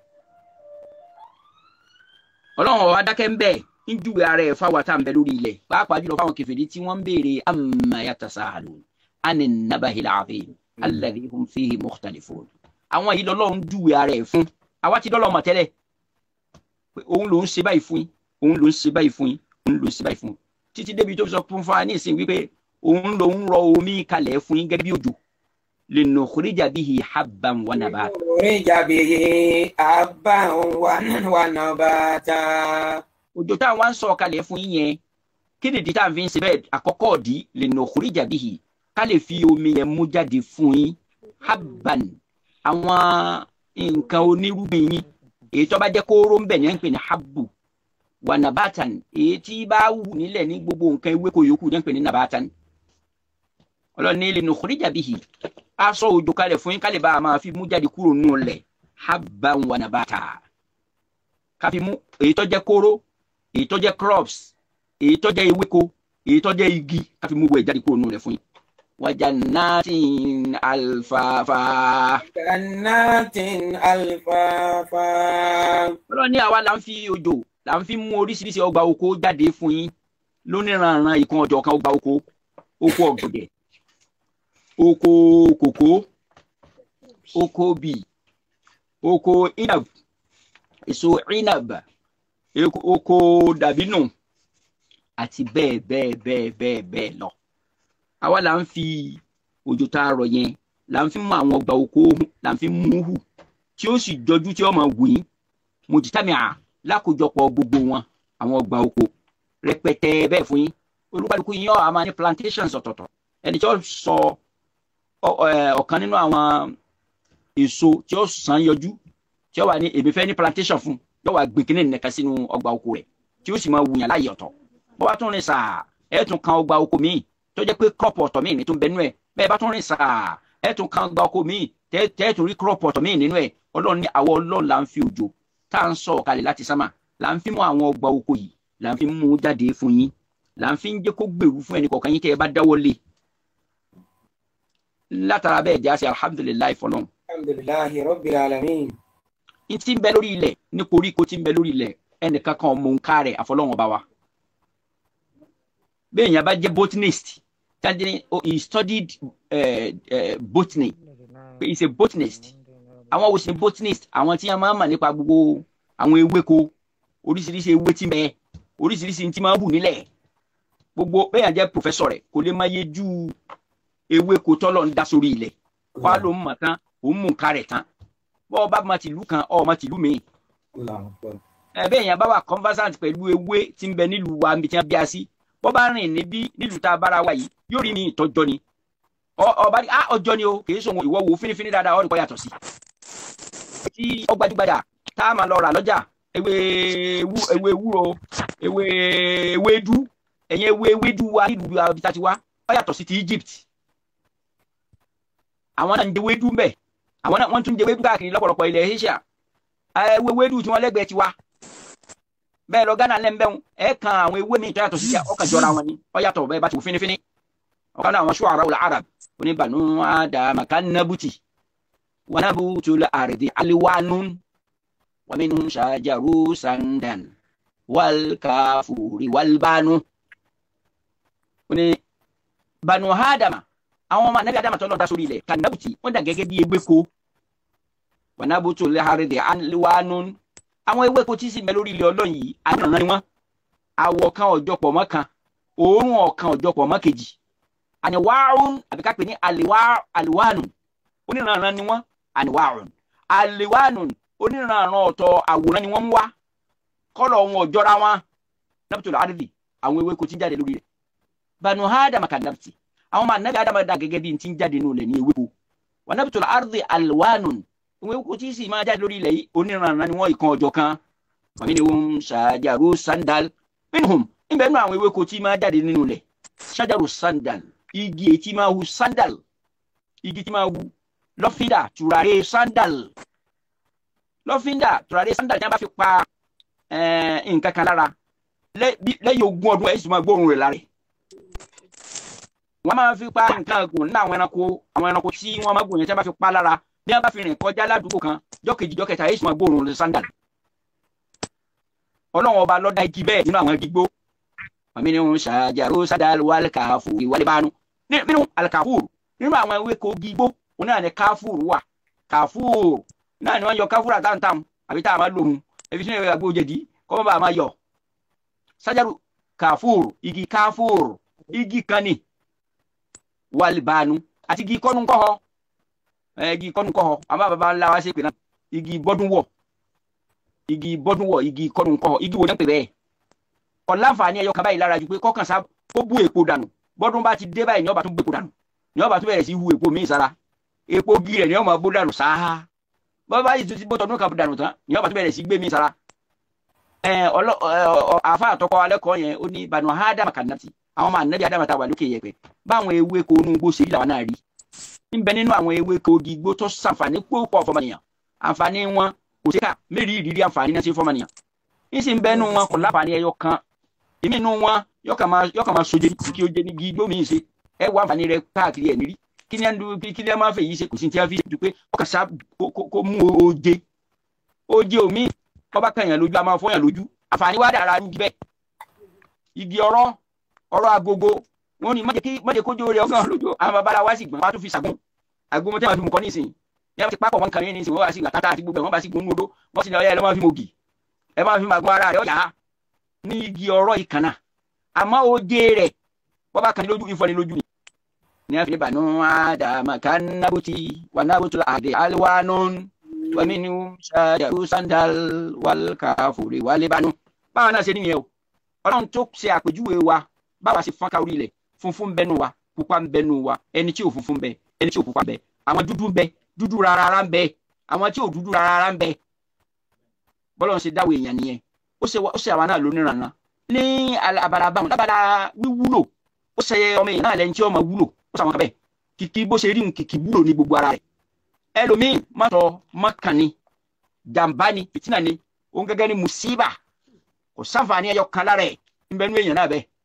ọlọ́run ọ̀wá dákẹ́ ń bẹ̀ ń júwe ara ẹ̀ fáwọn àtàǹbẹ̀ lórí ilẹ̀ pàápàá jùlọ fáwọn kèfèrí tí wọ́n ń béèrè amma yatasaalun ani nabahil azim alladhi hum fihi mukhtalifun. àwọn yìí lọ́lọ́run júwe ara ẹ̀ fún àwa ti dọ́lọ́ mọ̀ tẹ́lẹ̀ pé òun ló ń ṣe báyìí fún yín òun ló ń ṣe báyìí fún yín òun ló ń ṣe báyìí fún yín títí débi tó fi sọ fún fa ní ìsìn wípé òun ló ń rọ omi kalẹ̀ fún yín gẹ́gẹ́ bí òjò linukhrija bihi habban wa nabata. linukhrija bihi habban wa nabata. òjò táwọn wá ń sọ kalẹ̀ fún yín yẹn kí nìdí tá à ń fi ń ṣe bẹ́ẹ̀ àkọ́kọ́ ọ̀dí linukhrija bihi ká lè fi omi yẹn mú jáde fún yín habban àwọn nǹkan onírúgbìn yín èyí tó bá jẹ́ kóró ń bẹ̀ ní ẹ̀ ń pè ní habbu wa nabatan èyí tí bá wù nílẹ̀ ní gbogbo nǹkan ewéko yòókù ní ẹ̀ ń pè ní nabatan. ọlọ́ni linukhrija bihi aṣọ òjò kalẹ̀ fún yín ká lè bá a máa fi mú jáde kúrò nù lẹ̀ habban wa nabata ká fi mú èyí tó jẹ́ kóró èyí tó jẹ́ crops èyí tó jẹ́ ewéko èyí tó jẹ́ igi ká fi mú wẹ̀ jáde kúrò nù lẹ̀ fún yín وجنات ألفافا. جنات ألفافا. Ọlọ́run ní àwa là ń fi òjò là ń fi mú oríṣiríṣi ọgbà oko jáde fún yín lóníranran ìkan ọjọ́ kan ọgbà oko oko ọ̀gẹ̀dẹ̀ oko kòkó oko bì oko inab èso inab oko dàbínù àti bẹ́ẹ̀ bẹ́ẹ̀ bẹ́ẹ̀ bẹ́ẹ̀ bẹ́ẹ̀ lọ. Àwa là ń fi òjò tá a rọ̀ yẹn là ń fi mú àwọn ọgbà oko là ń fi mú hù tí ó sì jọjú tí ó máa wù yín mujtami'a lákòjọpọ̀ gbogbo wọn àwọn ọgbà oko rẹpẹtẹ bẹ́ẹ̀ fún yín. Olúkálùkù yín yóò máa ní plantations ọ̀tọ̀ọ̀tọ̀. Ẹni tí ó sọ ọ̀kan nínú àwọn èso tí ó sàn yọjú tí ó wà ní èmi fẹ́ ní plantation fún yóò wá gbé kínní nìkan sínú ọgbà oko rẹ̀ tí ó sì máa wùyàn láyé ọ̀tọ̀. Bọ́ bá tún rìn sáà ẹ̀ tún kan ọgbà oko míì tó jẹ́ pé crop ọ̀tọ̀ míì ní tó ń bẹ nínú ẹ̀. Bẹ́ẹ̀ bá tún rìn sáà ẹ̀ tún kan ọgbà oko míì tẹ́ ẹ̀ tún rí crop ọ̀tọ̀ míì nínú ẹ̀. Ọlọ́run ní àwọn Ọlọ́run là ń fi òjò tá à ń sọ̀ kalẹ̀ láti sámà là ń fi mú àwọn ọgbà oko yìí là ń fi mú jáde fún yín là ń fi ń jẹ́ kó gbèrú fún ẹnì kọ̀ọ̀kan yín tẹ́ ẹ bá dáwọ́ lé. Látara bẹ́ẹ̀ jẹ́ àṣẹ alhamdulilayi fọlọ́n. alhamdulilayi rabbil alamin. n ti ń bẹ lórí ilẹ̀ ní koríko ti ń bẹ lórí ilẹ̀ ẹnìkan kan mọ nǹka rẹ̀ àfọlọ́wọn bá wa. bẹ́ẹ̀ yẹn bá jẹ́ botanist tàbí he studied uh, uh, botany he is a botanist. Àwọn wo sì ni botanist àwọn tí wọ́n máa ń mọ̀ nípa gbogbo àwọn ewéko oríṣiríṣi ewé tí ń bẹ oríṣiríṣi tí máa ń hù nílẹ̀ gbogbo bẹ́ẹ̀ yẹn jẹ́ professor rẹ̀ kò lè máa yé ju ewéko tọ́lọ̀ ń dá sórí ilẹ̀ wá ló ń mọ̀ tán òun mú nǹka rẹ̀ tán bọ́ ọ bá ma tìlú kan ọ ma tìlú mi. bẹ́ẹ̀ yẹn bá wà conversant pẹ̀lú ewé tí ń bẹ nílùú wa níbi tí wọ́n bí a sí bọ́ bá rìn níbí nílùú tá a bára wa yìí yóò rí mi ìtọ́jọ́ ni ọba ní ọjọ́ ni o kì í sọ ìwọ wo fínífíní dáadáa ọ̀rùn kọ́ yàtọ̀ sí. tí ó gbajúgbajà tá a máa lọ rà lọ́jà ewé ewé ewúro ewé ewédú ẹ̀yìn ewé ewédú wa nílùú abita ti wá ó yàtọ̀ sí ti Egypt. Àwọn náà ń jẹ ewédú mbẹ àwọn náà wọ́n tún jẹ ewédú káàkiri lọ́pọ̀lọpọ̀ ilẹ̀ Asia ewé ewédú tí wọ́n lẹ́gbẹ̀ẹ́ ti wá bẹ́ẹ̀ lọ Ghana lẹ́ńbẹ́hùn ẹ̀ kan àwọn ewé mi tó yàtọ̀ sí ọkàn jọra wọn ni ó yàtọ̀ bẹ́ẹ̀ bá ti wò fínífíní ọ̀kan náà àwọn shu'ara al-Arab oníbànú Adama kan-nabuti wa nabutul ardi alwanun wa minhum shajaru sandan wal kafuri wal banu oní banu Adama àwọn ọmọ anabi Adama tó lọ dá sórí ilẹ̀ kan-nabuti wọ́n dà gẹ́gẹ́ bí ewéko wa nabutul ardi alwanun àwọn ewéko tí sì mẹ́ lórí ilẹ̀ Ọlọ́run yìí àná ni wọ́n àwọ̀ kan ọ̀jọ̀pọ̀ mọ́ kan òórùn ọ̀kan ọ̀jọ̀pọ̀ mọ́ kejì àníwáàrún àbí ká pè ní àlìwáànù oníranran ni wọ́n àníwáàrún àlìwáànù oníranran ọ̀tọ̀ àwòrán ni wọ́n ń wá kọ́lọ̀ wọn ọ̀jọ́ra wọn nabutul ardi àwọn ewéko tí ń jáde lórí rẹ̀ banu Adama kan-nabuti àwọn ọmọ anabi Adama dà gẹ́gẹ́ bí ti ń jáde nù lẹ̀ ní ewéko wa nabutul ardi alwanun ewéko tí sì máa jáde lórí ilẹ̀ yìí oníranran ni wọ́n ìkan ọjọ́ kan wa minhum shajaru sandal minhum níbẹ̀ nínú àwọn ewéko tí máa jáde nínú ilẹ̀ shajaru sandal igi tí máa hu sandal igi tí máa hu lọ́fíńdà tùràrí sandal lọ́fíńdà tùràrí sandal tí wọ́n bá fi pa nǹkan kan lára lẹ́yìn ogún ọdún ẹ̀ sì máa gbóòórùn rẹ̀ lára wọ́n máa fi pa nǹkan gùn nínú àwọn ẹranko àwọn ẹranko tí wọ́n máa gùn yẹn tí wọ́n bá fi pa lára bí wọ́n bá fi rìn kọjá ládùúgbò kan jọ́kejì jọ́kẹta ẹ̀ sì máa gbóòórùn rẹ̀ sandal Ọlọ́run ọba ló dá igi bẹ́ẹ̀ nínú àwọn igi gbó àmì ni wọ́n ṣàjàrò sandal wal kafuri wal banu nínú alikafuru nínú àwọn ewéko gbígbó òun náà ní káfúrú wà káfúrú náà ni wọ́n yọ káfúrú àtàntàm àbí tá a máa lòun ebi sínú ìwé àgbo jẹ̀dí kọ́ bá a máa yọ sájàrú káfúrú igi káfúrú igi kan ní wàlìbánu àti igi kọ́nùkọ́họ igi kọ́nùkọ́họ àmọ́ bàbá ńlá wa ṣe pé náà igi bọ́dúnwọ̀ igi bọ́dúnwọ̀ igi kọ́nùkọ́họ igi wo ní pè bẹ́ẹ̀ ọ̀làǹfààní ẹ̀yọ kan báyìí lára ju pé kọ́kàn sá ó bú èpo dànù bọ́dún bá ti dé báyìí ní ọba tún gbèpò dànù ní ọba tún bẹ̀rẹ̀ sí hu èpo míì sára èpo gi rẹ̀ ní ọmọ bó dànù sáá bọ́ bá yìí tún ti bó tọdún kan dànù tán ní ọba tún bẹ̀rẹ̀ sí gbé míì sára. àfa àtọkọ alẹ́kọ̀ọ́ yẹn ó ní banu Adama kan-nabuti àwọn ọmọ anabi Adama ta wà lókè yẹpẹ báwọn ewéko inú igbó ṣe rí làwọn náà rí ń bẹ nínú àwọn ewéko igbó tó ṣàǹfààní púpọ̀ fọmọnìyàn àǹfààní wọn kò sí ká mẹ́rin ìrírí àǹfààní náà ṣe fọmọnìyàn ń sì ń bẹ nínú wọn kò láǹfààní ẹyọ kan èmi nínú wọn yọkàn máa sojú kí o jẹ ní igi igbó mi ṣe ẹ wà àǹfààní rẹ̀ káàkiri ẹ̀ nírí kí ni kí ni ẹ máa fẹ́ yìí ṣe kò sí ti ẹ fi ṣe ju pé ọkàn ṣá kó mú oje oje omi ọba kẹyàn lójú a máa fọyàn lójú àǹfààní wà dára ní bẹ́ẹ̀ igi ọ̀rọ̀ ọ̀rọ̀ agogo wọn ni mọ̀jẹ̀ kójú rẹ̀ ọ̀gán lójú àwọn babalá wa sì gbọ́n wá tó fi ṣàgbọ́n àgbọ̀n tẹ́ wọn fi mú kọ́ nísìnyí yẹn ti pápọ̀ wọn kàn yín nísìnyí wọ́n wá sí àtàtà àti gbogbo ẹ̀ wọ́n bá sí gbónú odó wọ́n sì ní ọyẹ́ ẹ lọ́ máa fi mọ̀gì ẹ máa fi màgbọ́n ara rẹ̀ ọ̀yà ní igi ọ̀rọ̀ ìkànnà àmọ́ oje rẹ̀ wọ́n bá kàn ní lójú ìfọ́ni lójú ni. ní àfi bànú àdàmà ká nábùtì wà nábùtì àdè alwanun wàmínú ṣàdàrú sandal wàlkàfòrè wàlébánú. báwọn náà ṣe nìyẹn o ọlọ́run tó ṣe àpèjúwe wa báwa ṣe fọ́nká orí ilẹ̀ funfun bẹnu wa pupa ń bẹnu wa ẹni tí ò funfun bẹ ẹni tí ò pupa bẹ àwọn dúdú ń bẹ dúdú rárá ń bẹ àwọn tí ò dúdú rárá ń bẹ bọ́lọ́run ṣe dáwọ́ èèyàn nìyẹn ó ṣe àwa náà lóníranran ní abala báwọn lábala wíwúlò ó ṣe ọmọ èèyàn náà lẹ́ni tí ó máa wúlò ó ṣàwọn kan bẹ́ẹ̀ kìkì bó ṣe rí un kìkì wúlò ní gbogbo ara rẹ̀ ẹlòmíì mọ́tò mọ́kàn ni jàǹbá ni fìtínà ni òun gẹ́gẹ́ ni mùsíbà kò sáǹfààní ẹyọ kan lára ẹ̀ ń bẹ nú èèyàn náà bẹ́ẹ̀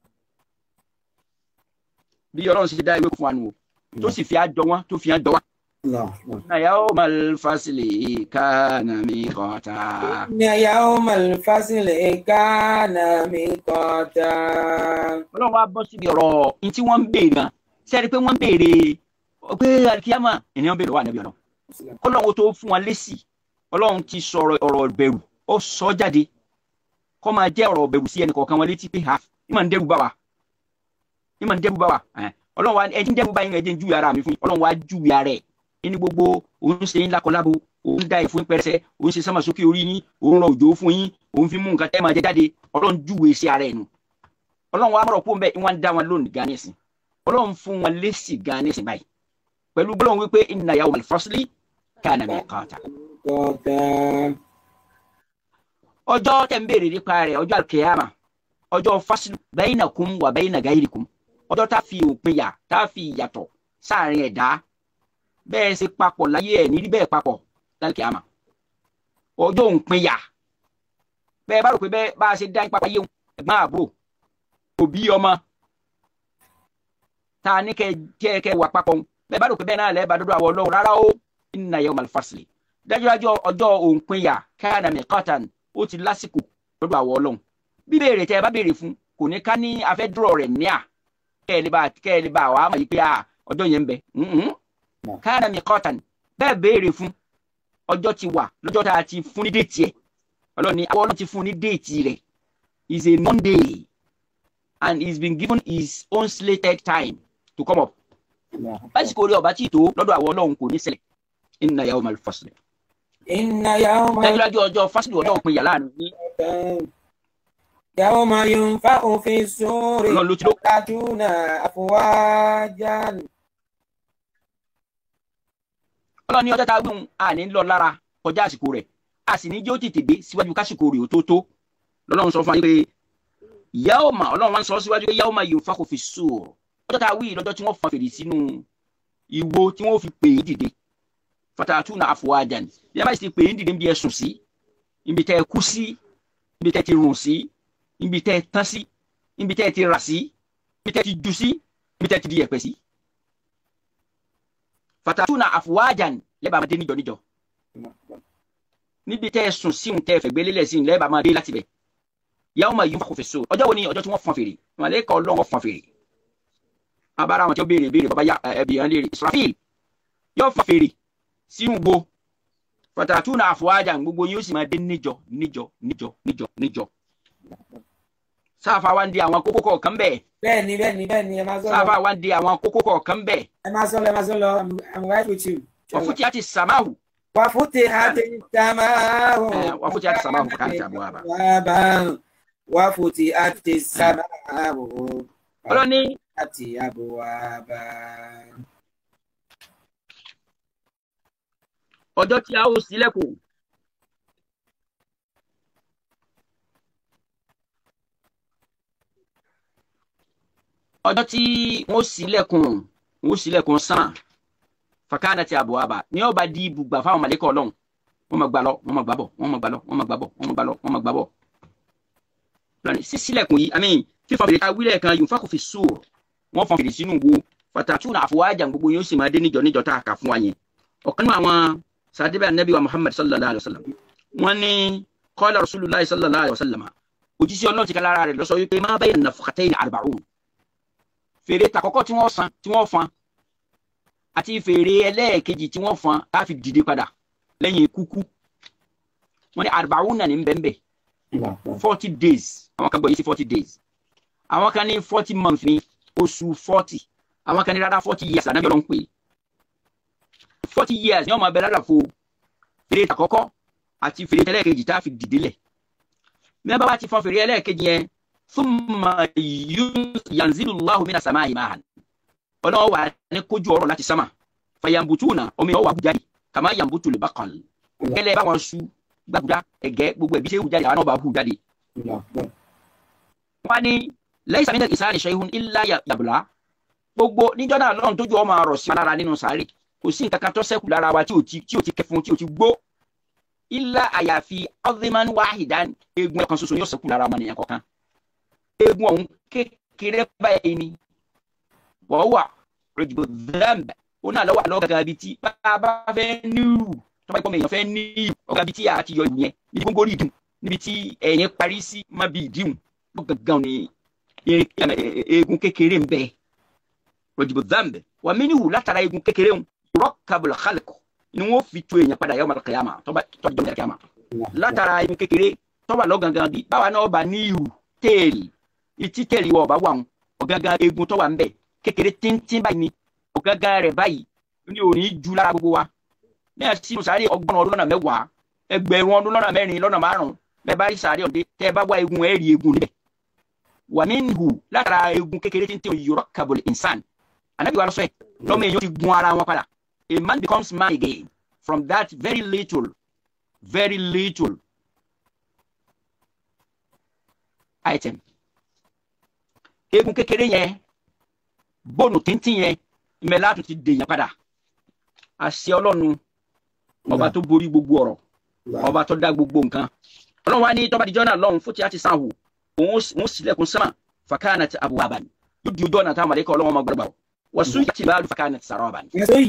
bí ọlọ́run ṣe dá ewé fún wa nù o tó sì fi àjọ wọn tó fi àjọ wọn. Inna yawmal fasli kana miqata. Inna yawmal fasli kana miqata. Ọlọ́run wa bọ́ síbi ọ̀rọ̀ ní tí wọ́n ń béèrè gan sẹ́ni pé wọ́n ń béèrè pé alikiyama ènìyàn béèrè wà níbi ọ̀nà ọlọ́run tó fún wọn lésì ọlọ́run ti sọ̀rọ̀ ọ̀rọ̀ bẹ̀rù ó sọ jáde kó máa jẹ́ ọ̀rọ̀ bẹ̀rù sí ẹnì kọ̀ọ̀kan wọn létí pé ha ìmọ̀ ń dẹ́rù bá wa ìmọ̀ ń dẹ́rù bá wa ọlọ́run wa ẹni dẹ́rù bá yín ẹ̀jẹ̀ ń júwe ara mi fún yín ọlọ́run wa júwe ara ẹ̀ ẹni gbogbo òun ṣe yín lákọlábo òun dá ìfún pẹrẹsẹ òun ṣe sánmà sókè orí yín òun rọ òjò fún yín òun fi mú nǹkan tẹ́ máa jẹ jáde ọlọ́run júwe sí ara ẹ̀ nù ọlọ́run wa mọ̀rọ̀ pọ̀ mbẹ́ ìwọ̀n dá wọn lónìí gan nísìn ọlọ́run fún wọn lésì gan nísìn báyìí pẹ̀lú gbọ́dọ̀ wípé inna yawmal fasli kana miqata. ọjọ́ tẹ̀ ń béèrè nípa rẹ̀ ọjọ́ al-qiyama ọjọ́ faslu bainakum wa baina gairikum ọjọ́ tá fi òpin yà tá fi ìyàtọ̀ sáàrin ẹ̀dá bẹ́ẹ̀ ṣe papọ̀ láyé ẹ̀ nírí bẹ́ẹ̀ papọ̀ lálùkìyàmà ọjọ́ òǹpin yà bẹ́ẹ̀ bá rò pé bẹ́ẹ̀ bá a ṣe dá ipa payé ẹ̀gbọ́n àbúrò òbí ọmọ ta ní kẹ́ kẹ́ wà papọ̀ bẹ́ẹ̀ bá rò pé bẹ́ẹ̀ náà lẹ́ẹ̀ bá dọ́dọ̀ àwọn ọlọ́run rárá ó inna yawmal fasli dájúdájú ọjọ́ òǹpin yà kana miqatan ó ti lásìkò lọ́dọ̀ àwọn ọlọ́run bí béèrè tẹ́ ẹ bá béèrè fún kò ní ká ní afẹ́dúrọ̀ rẹ̀ ní à kẹ́ ẹ lè bá kẹ́ ẹ lè bá wàá mọ̀ yìí pé ọjọ́ yẹn ń bẹ kana miqatan bẹ́ẹ̀ béèrè fún ọjọ́ ti wà lọ́jọ́ tá a ti fún ní déètì ẹ̀ ọlọ́run ni àwọn ọlọ́run ti fún ní déètì rẹ̀ is a Monday and he's been given his own slated time to come up. básìkò orí ọba tí tó lọ́dọ̀ àwọn ọlọ́run kò ní ṣẹlẹ̀ inna yawmal fasli. Inna yawmal dájúdájú ọjọ́ fásitì ọjọ́ òpin yà láàrin ní. yawma yunfakhu fi ssuri fatatuna afwajan. ọlọ́run ní ọjọ́ tá a gbóhùn a ní lọ lára kọjá àsìkò rẹ̀ a sì ní jẹ́ ó tètè dé síwájú kásìkò rẹ̀ ó tó tó lọ́lọ́run sọ fún wa pé yawma ọlọ́run wa ń sọ síwájú pé yawma yunfakhu fi ssuri ọjọ́ tá a wí lọ́jọ́ tí wọ́n fọn fèrè sínú ìwo tí wọ́n fi pè é dìde fatatuna afwajan yẹ́n bá sì pè é dìde níbi ẹ sùn sí níbi tẹ́ ẹ kú sí níbi tẹ́ ẹ ti rùn sí níbi tẹ́ ẹ tán sí níbi tẹ́ ẹ ti rà sí níbi tẹ́ ẹ ti jù sí níbi tẹ́ ẹ ti di ẹ̀pẹ̀ sí. fatatuna afwajan lẹ́bàá máa dé níjọ níjọ níbi tẹ́ ẹ sùn sí òun tẹ́ ẹ fẹ̀gbẹ́ lélẹ̀ sí lẹ́bàá máa dé láti bẹ̀. yawma yunfakhu fi ssur ọjọ́ wo ni ọjọ́ tí wọ́n fọn fèrè màlẹ́kà ọlọ́run fọn fèrè abára wọn tí ó béèrè béèrè bàbá yá ẹbí yẹn léèrè Israfil yóò fọn fèrè sínú gbo fatatuna afwajan gbogbo yóò sì máa dé níjọ níjọ níjọ níjọ níjọ sáfà wa ń di àwọn kókó kọ̀ọ̀kan bẹ́ẹ̀. bẹ́ẹ̀ni bẹ́ẹ̀ni bẹ́ẹ̀ni ẹ máa sọ lọ. sáfà wa ń di àwọn kókó kọ̀ọ̀kan bẹ́ẹ̀. ẹ máa sọ lọ ẹ máa sọ lọ I'm right with you. wafutihati samahu. wafutihati samahu. wafutihati samahu fakanat abwaba. wafutihati samahu. ọlọ́ni. àti abwaba. ọjọ́ tí a ó ṣílẹ̀kùn. ọjọ́ tí wọ́n ṣílẹ̀kùn wọ́n ṣílẹ̀kùn sàn fakanat abwaba ní ọba di ibùgbà fáwọn màlẹ́kọ̀ ọlọ́run wọ́n máa gbà lọ wọ́n máa gbà bọ̀ wọ́n máa gbà lọ wọ́n máa gbà bọ̀ wọ́n máa gbà lọ wọ́n máa gbà bọ̀. lọ́nà sí ṣílẹ̀kùn yìí àmì fífa fèrè ká wílẹ̀ kan yunfakhu fi ssur wọ́n fọn fèrè sínú wo fatatuna afwajan gbogbo yóò sì máa dé níjọ níjọ tá a kà fún wa yẹn. ọ̀kan náà àwọn sàdébẹ̀ anabi wa muhammad sallallahu alayhi wa sallam wọ́n ní qala rasulullah sallallahu alayhi wa sallam òjíṣẹ́ ọlọ́run ti ká lára rẹ̀ lọ sọ wípé ma bayna nafkhatayn arba'un fèrè takọ́kọ́ tí wọ́n san tí wọ́n fan àti fèrè ẹlẹ́ẹ̀kejì tí wọ́n fan á fi dìde padà lẹ́yìn kúkú wọ́n ní arba'un náà ní bẹ́ẹ̀ forty days àwọn kan gbọ́ yìí sí forty days àwọn kan ní forty months ní oṣù forty àwọn kan ní rárá forty years ànábì Ọlọ́run pé forty years ní ọmọ abẹ lára fo fèrè àkọ́kọ́ àti fèrè ẹlẹ́ẹ̀kejì tá a fi dìde lẹ̀ mẹ́bàá bá ti fọn fèrè ẹlẹ́ẹ̀kejì yẹn thumma yanzilu Allahu mina samaa'i ma'an Ọlọ́run wà ní kójú ọ̀rọ̀ láti sámà fayambutuna omi ọwà bú jáde kama yambutu al-baqal gẹ́lẹ́ báwọn su gbàgbà ẹ̀gẹ́ gbogbo ẹ̀bí ṣe hù jáde àwọn náà bá hù jáde. wọ́n ní laysa mina al-insani shay'un illa yabla gbogbo níjọ́ náà lọ́run tójú ọmọ àrọ̀ sí alára nínú sàárè kò sí nǹkan kan tó ṣẹ́kù lára wa tí ò ti tí ò ti kẹfun tí ò ti gbó illa àyàfi adhiman wahidan eegun ẹ̀kan ṣoṣo yóò ṣẹ́kù lára ọmọ nìyẹn kọ̀ọ̀kan eegun ọ̀hún kékeré báyìí ni wọ́n wà rẹ̀jùbọ̀ dẹ́mbẹ̀ ó náà lọ́wọ́ àlọ́ gàgà bíi tí bá fẹ́ níwù tó bá gbọ́ mi èèyàn fẹ́ ní ọ̀gá bíi tí a ti yọ ìyẹn níbi gbogbo rí ìdùn níbi tí ẹ̀yìn parí sí má bí ìdíhùn gbọ̀ngàn ní eegun kékeré ń bẹ rẹ̀jùbọ̀ dẹ́mbẹ̀ wà mí níwù látara eegun kékeré ń rọ́kàbùlà kálíkù ni wọ́n fi tu èèyàn padà yawmal qiyamah tó bá tó jọ kiyama látara eegun kékeré tó wà lọ́gàngàn bíi báwa náà bá ní ìhù téèlì ìtí téèlì wọ̀ bá wà ń ọ̀gángan eegun tó wà ń bẹ kékeré tíntín báyìí ni ọ̀gángan rẹ̀ báyìí ní òní ju lára gbogbo wa ní àsìkò sáré ọgbọ̀n ọdún lọ́nà mẹ́wàá ẹgbẹ̀rún ọdún lọ́nà mẹ́rin lọ́nà márùn-ún bẹ́ẹ̀ bá rí sáré ọ̀dẹ tẹ́ ẹ bá wá eegun ẹ̀ rí eegun níbẹ̀ wà minhu látara eegun kékeré tíntín yurakkabul insan ànábì wa lọ́sọ̀ ẹ̀ lọ́mọ èèyàn ti gun ara wọn padà a man becomes man again from that very little very little item eegun kékeré yẹn bóònù tíntín yẹn ìmẹ̀lá tó ti dèèyàn padà àṣẹ ọlọ́run ọba tó borí gbogbo ọ̀rọ̀ ọba tó dá gbogbo nǹkan ọlọ́run wa ní tọ́ba díjọ́ náà lọ́run fún ti àti sanwó òun sílẹ̀kùn sánmà fakanat abwaban yóò di ojú ọ̀nà táwọn àlẹ́kọ̀ ọlọ́run ọmọ gbọ́dọ̀ wọ́n sún yàtì báàlù fakanat saraban.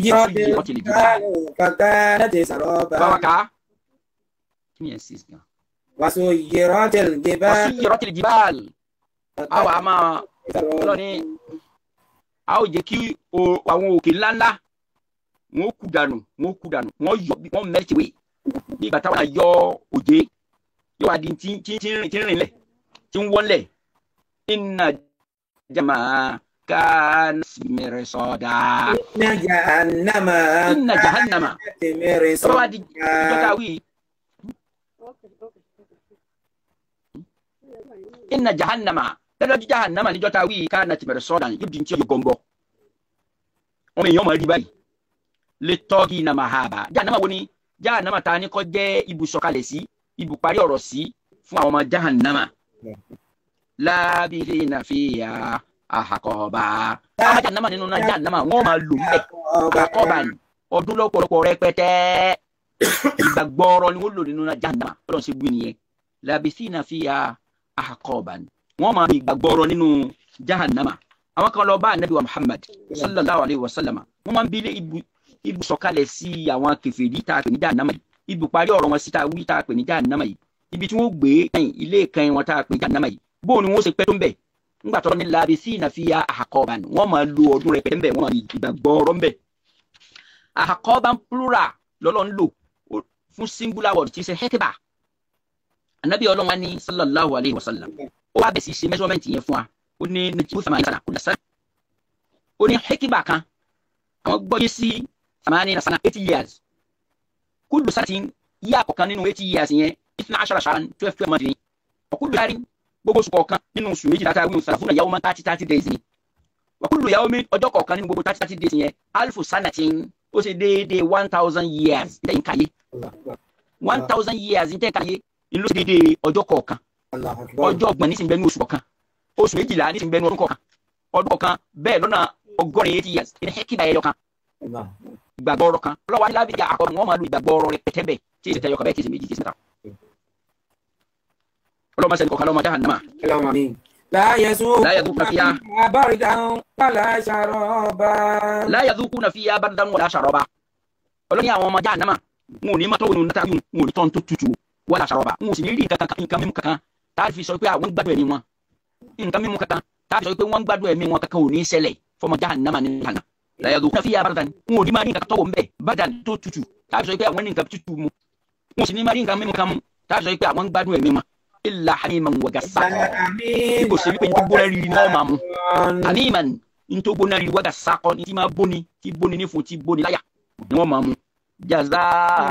báwa ká kí ni ẹ̀ sì gan. wasuyiratil jibal wasuyiratil jibal àwa máa ọlọ́ni a ó jẹ́ kí àwọn òkè ńláńlá wọn ó kú dànù wọn ó kú dànù wọn yọ wọn mẹ́tì wé bí ìgbà táwọn yọ òjé yóò wá di tí tí tí rìn tí rìn lẹ̀ tí ń wọ́n lẹ̀ inna jama kana mirsada. inna jahannama inna jahannama tọ́wọ́ wá di ìjọba wí. inna jahannama lọ́dọ̀ jahannama níjọ́ ta wí kana mirsada yóò di tí ó yọ gọ́ńbọ́ ọmọ èèyàn máa rí báyìí lè tọ́gì iná máa ha bá jahannama wo ni jahannama ta ni kọ́ jẹ́ ibùsọ̀kalẹ̀ sí ibùparí ọ̀rọ̀ sí fún àwọn ọmọ jahannama labithina fiha ahqaba àwọn jahannama nínú náà jahannama wọ́n máa lò ń bẹ̀ àkọ́bà ní ọdún lọ́pọ̀lọpọ̀ rẹpẹtẹ ìgbàgbọ́rọ̀ ni wọ́n lò nínú náà jahannama ọlọ́run ṣe gbé nìyẹn labithina fiha ahqaba ní wọ́n máa ìgbàgbọ́rọ̀ nínú jahannama àwọn kan lọ bá anabi wa muhammad sallallahu alayhi wa sallam wọ́n máa ń bilé ibu sọ̀kalẹ̀ sí àwọn kèfèrí tá a pè ní jahannama yìí ibu parí ọ̀rọ̀ wọn sí tá a wí tá a pè ní jahannama yìí ibi tí wọ́n gbé kẹ́yìn ilé kẹ́yìn wọn tá a pè ní jahannama yìí bó ni wọ́n ṣe pẹ́ tó ń bẹ̀ ńgbà tó ní labithina fiha ahqaban wọ́n máa lo ọdún rẹ̀ pẹ́ ń bẹ̀ wọ́n máa ìgbàgbọ́ ọ̀rọ̀ ń bẹ̀ ahqaban plural lọ́lọ́ ń lò fún singular word tí ṣe hekeba anabi ọlọ́run wa ní sallallahu alayhi wa sallam ó wá bẹ̀ sí ṣe measurement yẹn fún wa ó ní nàìjíríà sàmà ìsàlà kúlẹ̀ sàn ó ní hekima kan àwọn gbọ́yé sí samani nasana eighty years kúlù sàtìn yí àkọ́kan nínú eighty years yẹn ìfúnná aṣọ àṣà twelve twelve months ni ọ̀kúlù yàrí gbogbo oṣù kọ̀ọ̀kan nínú oṣù méjì láti àwọn ìsàlà fúnra yawman thirty thirty days ni ọ̀kúlù yawmin ọjọ́ kọ̀ọ̀kan nínú gbogbo thirty thirty days yẹn alfu sanatin ó ṣe déédéé one thousand years ní tẹ̀yìn káyé one thousand years ní tẹ̀yìn káyé ìlú ṣe déédéé ọjọ́ kọ̀ọ̀kan ọjọ́ ọgbọ̀n ní sìnbẹ́nu oṣù kọ̀ọ̀kan oṣù méjìlá ní sìnbẹ́nu ọdún kọ̀ọ̀kan ọdún kọ̀ọ̀kan bẹ́ẹ̀ lọ́nà ọgọ́rin eighty years ní hekima ẹyọ kan ìgbàgbọ́ ọ̀rọ̀ kan ọlọ́wà ní lábẹ́ àkọ́rọ̀ wọn máa lo ìgbàgbọ́ ọ̀rọ̀ rẹ̀ pẹ̀tẹ́bẹ̀ tí èsì tẹ̀yọ kan bẹ́ẹ̀ tí èsì méjì tí èsì mẹ́ta ọlọ́mọ sẹ́ni kọ̀ọ̀kan lọ́mọ jahannama. لا يذوقون لا يذوقون فيها فيها بردا ولا شرابا لا يذوقون فيها بردا ولا شرابا ọlọ́ni àwọn ọmọ Jahannama wọn ò ní mọ́tò òun níta wọn ò ní tọ́ tó tutù wala sharaba wọn ò sì ní rí nǹkan nǹkan mímu kankan tá a fi sọ pé àwọn gbádùn ẹ̀mí wọn nǹkan mímu kankan tá a fi sọ pé wọ́n gbádùn ẹ̀mí wọn kankan ò ní ṣẹlẹ̀ fọmọ Jahannama ní ìlànà la yadhuquna fiha bardan wọn ò ní máa rí nǹkan tọ́wọ́ mbẹ́ bardan tó tutù tá a fi sọ pé àwọn ní nǹkan tutù mu wọn ò sì ní máa rí nǹkan mímu kan mu tá a fi sọ pé àwọn gbádùn ẹ̀mí wọn illa hamiman wa gassaqa kò sí wípé nítorí gbóná rírì náà máa mu hamiman nítorí gbóná rírì wa gassaqa ní ti máa bóni ti bóni nífun ti bóni láyà ni wọ́n máa mu jaza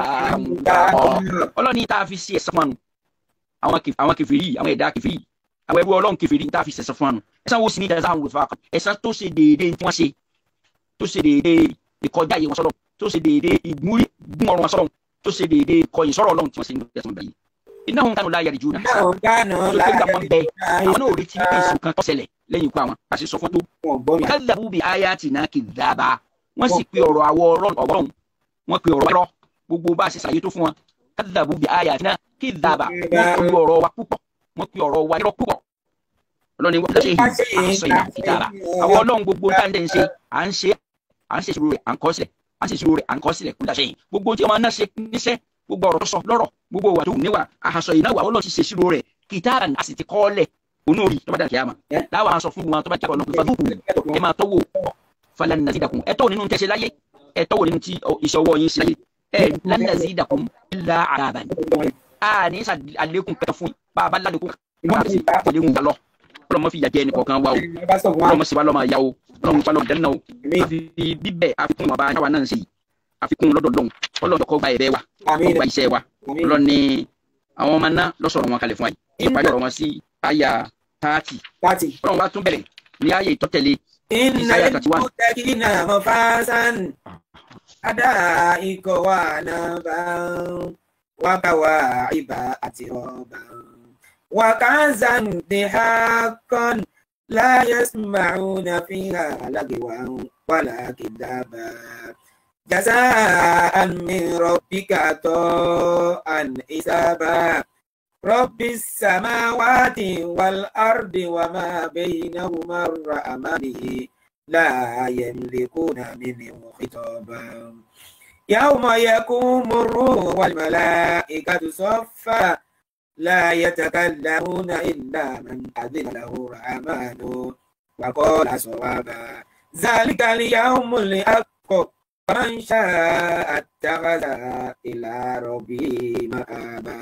ọlọ́ni tá a fi ṣe ẹ̀san fún àwọn àwọn kèfèrí àwọn ẹ̀dá kèfèrí àwọn ẹrú ọlọ́run kèfèrí tá a fi ṣẹ̀san fún wọn ẹ̀san wo sì ní jaza àwọn olùfà ẹ̀san tó ṣe déédéé tí wọ́n ṣe tó ṣe déédéé ìkọjá ìyè wọn sọ́dọ̀ tó ṣe déédéé ìgbúrí gún ọrùn wọn sọ́dọ̀ tó ṣe déédéé ìkọyìn sọ́rọ̀ ọlọ́run tí wọ́n ṣe ní ẹ̀san báyìí iná òun kánú láyà ìjú náà tó tó gbà wọn bẹ àwọn náà ò retí pé èsì kan tó ṣẹlẹ̀ lẹ́yìn ikú àwọn àṣẹ sọ fún tó kálíbù bí ayatina kidhaba wọ́n sì pe ọ̀rọ̀ àwọ̀ ọlọ́run wọ́n pe ọ̀rọ̀ ẹ̀rọ gbogbo bá a ṣe ṣàyè tó fún wọn kálíbù bí ayatina kidhaba wọ́n pe ọ̀rọ̀ wa púpọ̀ wọ́n pe ọ̀rọ̀ wa ẹ̀rọ púpọ̀ ọlọ́ni wọ́n ṣe àṣọ ìyá kìtàbà àwọn ọlọ́run gbogbo tá à ń ṣe à ń ṣe à ń ṣe ìṣirò rẹ̀ à ń kọ sílẹ̀ à ń ṣe ìṣirò rẹ̀ à ń kọ sílẹ̀ kúndà ṣe gbogbo tí ọmọ náà ṣe níṣẹ́ gbogbo ọ̀rọ̀ tó sọ lọ́rọ̀ gbogbo wà tó níwà àhàsọ ìnáwó àwọn ọlọ́run ti ṣe ìṣirò rẹ̀ kìtàbà a sì ti kọ́ lẹ̀ onóòrì tó bá dà kíyàmà láwọn aṣọ fún wọn tó bá jábọ̀ lọ́kùnrin fàdúkù ẹ máa tọ́wọ́ falan nazidakum ẹ tọ́wọ́ nínú tẹ́ṣe láyé ẹ tọ́wọ́ nínú tí ìṣọwọ́ yín ṣe láyé ẹ lan nazidakum illa adaban a ní sà àlékún kẹta fún bá a bá lálẹ́kún wọn àti àlékún gbà lọ ọlọmọ fi yàjẹ ẹnì kọ̀ọ̀kan wa o ọlọmọ sì wá lọ́mọ àyà o ọlọmọ fa lọ́mọ dẹ́nà o àfi bíbẹ̀ àfikún ìwọ̀nba àyàwó náà ń ṣe yìí àfikún lọ́dọ̀ lọ́hùn ọlọ́dọ̀ kọ́ gba ẹ̀bẹ̀ wa kọ́ gba iṣẹ́ wa ọlọ́ni àwọn ọmọ náà lọ́sọ̀rọ̀ wọn kalẹ̀ fún wa yìí ìpàdé ọ̀rọ̀ wọn sí àyà tààtì ọlọ́run bá tún bẹ̀rẹ̀ ní àyà ìtọ́tẹ̀lé ìsáyà tàti wá. inna mafasan adaika wa naban wa kawaiba atiroban wa kanzan dihakan la yasma'una fiha lagwan wala kidaba jazaan min rabbika ta'an isaba rabbis samawati wal ardi wa ma bainahuma ar-rahmani la yamlikuna minhu khitaban yawma yaqumu ar-ruhu wal malaikatu saffa la yatakallamuna illa man adhina lahu ar-rahmanu wa qala sawaba zalika al-yawmul akbar faman sha'a ittakhadha ila rabbihi ma'aba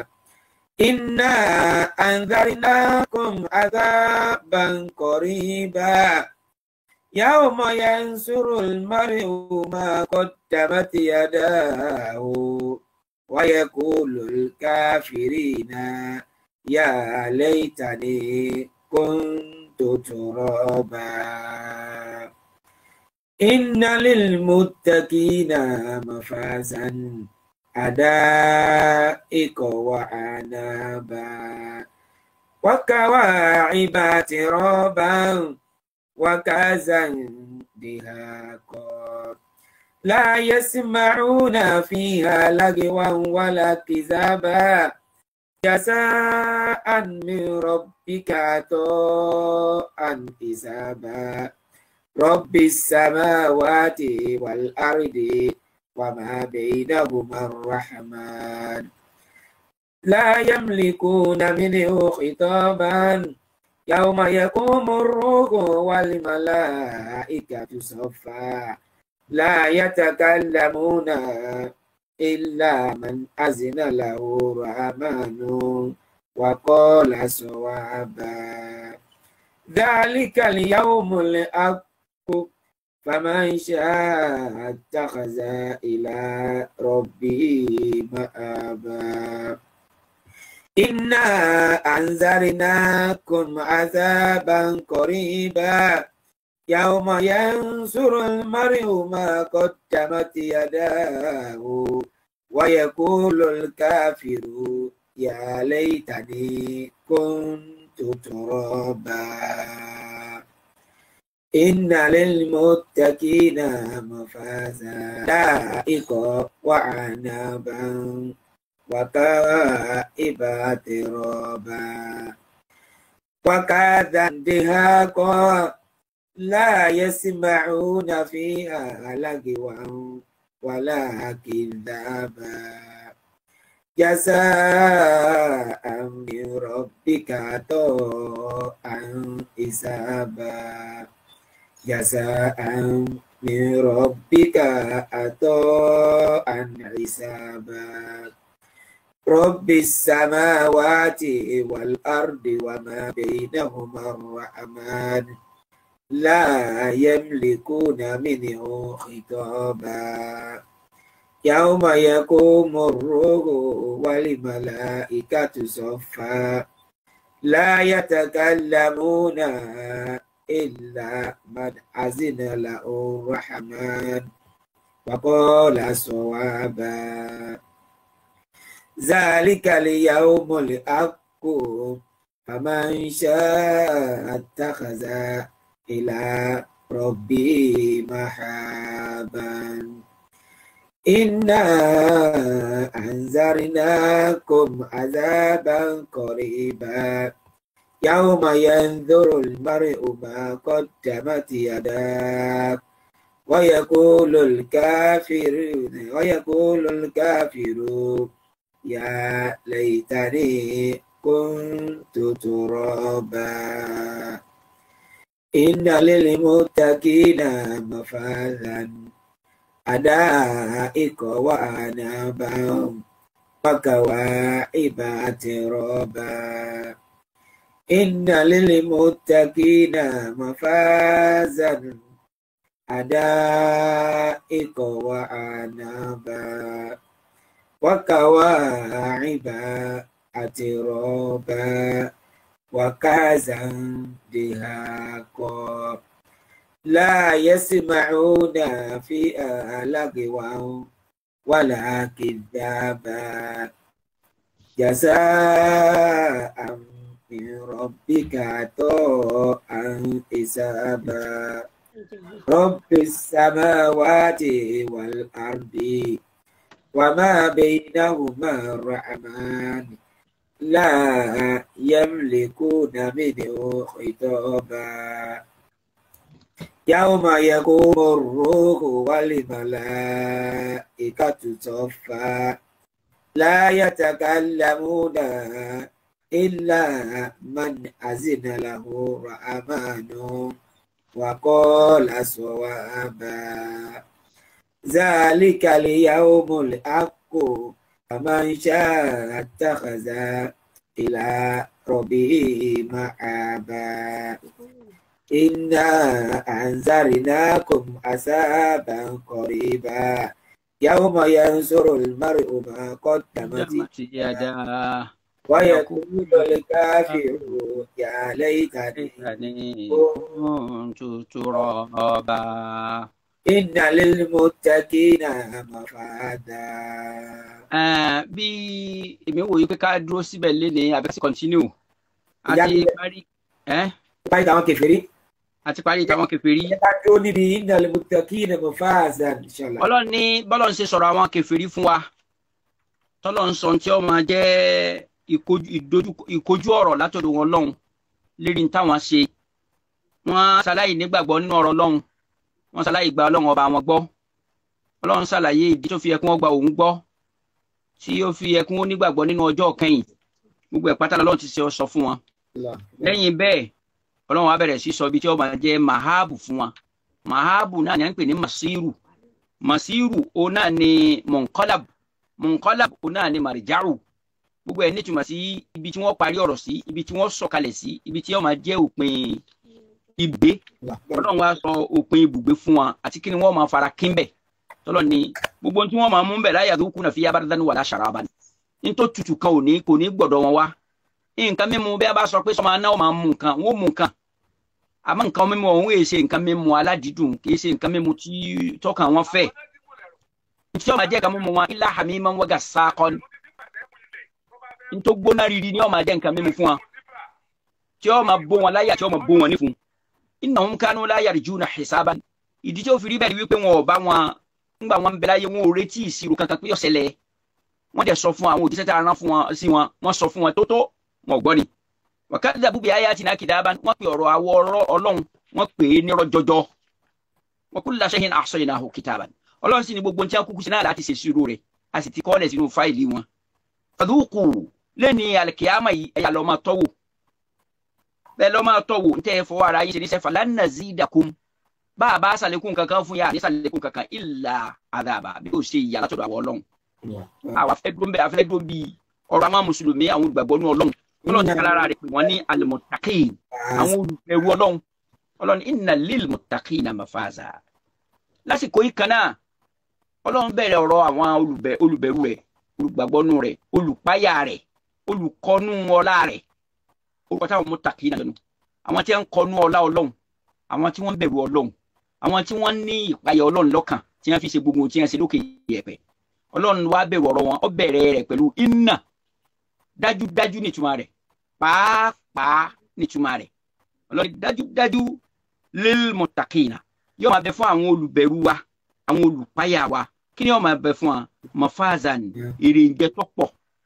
inna anzarnakum adhaban qariba yawma yansurul mar'u ma qaddamat yadahu wa yaqulul kafirina ya laytani kuntu turaba inna lil muttaqina mafazan adaika wa anaba wa kawa'iba tiraban wa kazan dihaka la yasma'una fiha lagwan wala kizaba jazaan min rabbika ta'an isaba rabbis samawati wal ardi وما بينهما الرحمن لا يملكون منه خطابا يوم يقوم الروح والملائكة صفا لا يتكلمون إلا من أذن له الرحمن وقال صوابا ذلك اليوم الأكبر فمن شاء اتخذ إلى ربه مآبا إنا أنذرناكم عذابا قريبا يوم ينصر المرء ما قدمت يداه ويقول الكافر يا ليتني كنت ترابا إن للمتقين مفازا حدائق وعنبا وكواعب ترابا وكذا دهاقا لا يسمعون فيها لغوا ولا كذابا جزاء من ربك عطاء حسابا جزاء من ربك عطاء حسابا رب السماوات والأرض وما بينهما الرحمن لا يملكون منه خطابا يوم يقوم الروح والملائكة صفا لا يتكلمون إلا من أذن له الرحمن وقال صوابا ذلك اليوم الحق فمن شاء اتخذ إلى ربه مآبا إنا أنذرناكم عذابا قريبا يوم ينظر المرء ما قدمت يداه ويقول الكافر ويقول الكافر يا ليتني كنت ترابا إن للمتقين مفازا حدائق وأعنابا وكواعب أترابا إن للمتقين مفازا حدائق وأعنابا وكواعب أترابا وكأسا دهاقا لا يسمعون فيها لغوا ولا كذابا جزاء من ربك عطاء حسابا رب السماوات والأرض وما بينهما الرحمن لا يملكون منه خطابا يوم يقوم الروح والملائكة صفا لا يتكلمون إلا من أذن له الرحمن وقال صوابا ذلك اليوم الحق فمن شاء اتخذ إلى ربه مآبا إنا أنذرناكم عذابا قريبا يوم ينظر المرء ما قدمت يداه ويقول الكافر يا ليتني كنت ترابا إن للمتقين مفازا. bí èmi wòye pé ká dúró síbẹ̀ lénìí àbí ká sì continue àti parí parí táwọn kèfèrí àti parí táwọn kèfèrí. ẹ ká dúró níbi إن للمتقين مفازا inshallah. Ọlọ́run ní bọ́lọ́run ṣe sọ̀rọ̀ àwọn kèfèrí fún wa tọ́lọ́run sọ tí ó máa jẹ́ ìkojú ọ̀rọ̀ látọ̀dọ̀ wọn lọ́hùn lérí táwọn ṣe. Wọ́n ṣaláì nígbàgbọ́ nínú ọ̀rọ̀ Ọlọ́run, wọ́n ṣaláì gba Ọlọ́run ọba wọn gbọ́. Ọlọ́run ṣàlàyé ìdí tó fi yẹ kí wọ́n gba òun gbọ́, tí ó fi yẹ kí wọ́n nígbàgbọ́ nínú ọjọ́ kẹ́yìn. Gbogbo ẹ̀ pátá l'Ọlọ́run ti ṣe sọ fún wọn. Lẹ́yìn bẹ́ẹ̀ Ọlọ́run wa bẹ̀rẹ̀ sí sọ ibi tí ó máa jẹ́ mahabu fún wọn. Mahabu náà ni à ń pè ní masiru. Masiru o náà ni munqalab. Munqalab o náà ni marja'u. Gbogbo ẹ̀ nítumọ̀ sí ibi tí wọ́n parí ọ̀rọ̀ sí, ibi tí wọ́n sọ̀kalẹ̀ sí, ibi tí ó máa jẹ́ òpin ibùgbé. Ọlọ́run wa sọ òpin ibùgbé fún wọn àti kí ni wọ́n máa fara kínbẹ̀. Tọ́lọ́ ni gbogbo tí wọ́n máa mú bẹ̀ láyà tó kùnà fi abadan wala sharaban. Ní tó tutù kan ò ní kò ní gbọ́dọ̀ wọn wá. Nǹkan mímu bí a bá sọ pé sọmọ aná máa mú nǹkan, wọ́n mú nǹkan. Àmọ́ nǹkan mímu ọ̀hún èyí ṣe nǹkan mímu aládìídùn, kì í ṣe nǹkan mímu tí tọ́kàn wọn fẹ́. Tí ó máa jẹ́ nǹkan mímu wọn illa hamiman wa gassaqan. Ní tó gbóná riri ni ó máa jẹ́ nǹkan mímu fún wọn. Tí ó máa bó wọn láyà, tí ó máa bó wọn nífun. Innahum kanu la yarjuna hisaban. Ìdí tí ó fi rí bẹ́ẹ̀ ni wípé wọn ò bá wọn ńgbà wọn bẹ láyé, wọn ò retí ìṣirò kankan pé ó ṣẹlẹ̀. Wọ́n dẹ̀ sọ fún àwọn òjíṣẹ́ tí a rán fún wọn sí wọn, wọ́n sọ fún wọn tó tó wọn ò gbọ́ ni. wa kadhabu bi ayatina kidaban wọ́n pe ọ̀rọ̀ àwọ̀ Ọlọ́run wọ́n pè é nírọ́ jọjọ wa kulla shay'in ahsaynahu kitaban Ọlọ́run sì ní gbogbo tí a kúkú sí náà láti ṣe ìṣirò rẹ̀ a sì ti kọ́lẹ̀ sínú fáìlì wọn fadhuqu lẹ́ni alkiyama yìí ẹ̀yà lọ́ máa tọ́wò bẹ́ẹ̀ lọ́ máa tọ́wò ní tẹ́ ẹ fọwọ́ ara yín ṣe ní sẹ́fà lan nazidakum bá a bá sàlékún kankan fún yà ní sàlékún kankan illa adhaba bí ó ṣe ìyà látọ̀dọ̀ àwọn Ọlọ́run àwa fẹ́ dún bẹ́ẹ̀ afẹ́ dún bíi ọ̀rọ̀ àwọn mùsùlùmí àwọn olùgbàgbọ́ ní Ọlọ́run Ọlọ́run ti kálára rẹ̀ pé wọ́n ní al-muttaqin àwọn olùbẹ̀rù Ọlọ́run Ọlọ́run inna lil muttaqina mafaza lásìkò yìí kan náà Ọlọ́run bẹ̀rẹ̀ ọ̀rọ̀ àwọn olùbẹ̀rù rẹ̀ olùgbàgbọ́nú rẹ̀ olùpáyà rẹ̀ olùkọ́nú ọlá rẹ̀ orúkọ táwọn muttaqina lẹ́nu àwọn tí wọ́n ń kọ́nú ọlá Ọlọ́run àwọn tí wọ́n ń bẹ̀rù Ọlọ́run àwọn tí wọ́n ní ìpáyà Ọlọ́run lọ́kàn tí wọ́n fi ṣe gbogbo tí wọ́n ṣe lókè yẹ̀pẹ̀ Ọlọ́run wá bẹ̀rù ọ̀rọ̀ wọn ó bẹ̀rẹ̀ rẹ̀ pẹ̀lú inna dájúdájú nítumọ̀ rẹ̀ pàápàá nítumọ̀ rẹ̀ Ọlọ́run dájúdájú lil muttaqina yóò máa bẹ fún àwọn olùbẹ̀rù wa àwọn olùpáyà wa kí ni yóò máa bẹ fún wa mafazan èrèǹjẹ tó pọ̀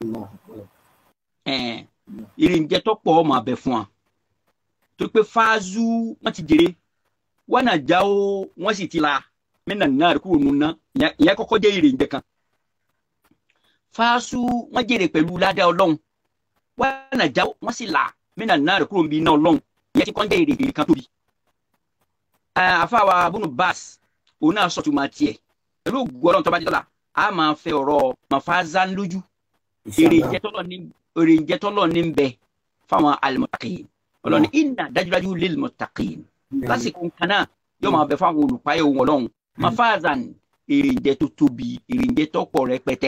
èrèǹjẹ tó pọ̀ máa bẹ fún wa tó pé fáázú wọ́n ti jèrè wọ́n náà já ó wọ́n sì ti la mẹ́nà náà rẹ̀ kúrò nùnà ìyẹn kọ́kọ́ jẹ́ èrèǹjẹ kan fáásù wọ́n jèrè pẹ̀lú ládàá Ọlọ́run wọ́n náà já wọ́n sì là mẹ́nà náà rẹ̀ kúrò níbi iná Ọlọ́run ìyẹn ti kọ́ ń jẹ́ èrèǹjẹ kan tóbi. àfàwà Ibn Abbas òun náà sọ̀tún máa tiẹ̀ pẹ̀lú ògùn Ọlọ́run tó bá di dọ́là a máa fẹ́ ọ̀rọ̀ mafazan lójú èrèǹjẹ tọ́lọ̀ ní ń bẹ fáwọn al-muttaqin Ọlọ́run inna dájúdájú lil muttaqin lásìkò kan náà yóò máa bẹ fáwọn olùpáyà ohun Ọlọ́run mafazan èrèǹjẹ tó tóbi èrèǹjẹ tó pọ̀ rẹpẹtẹ.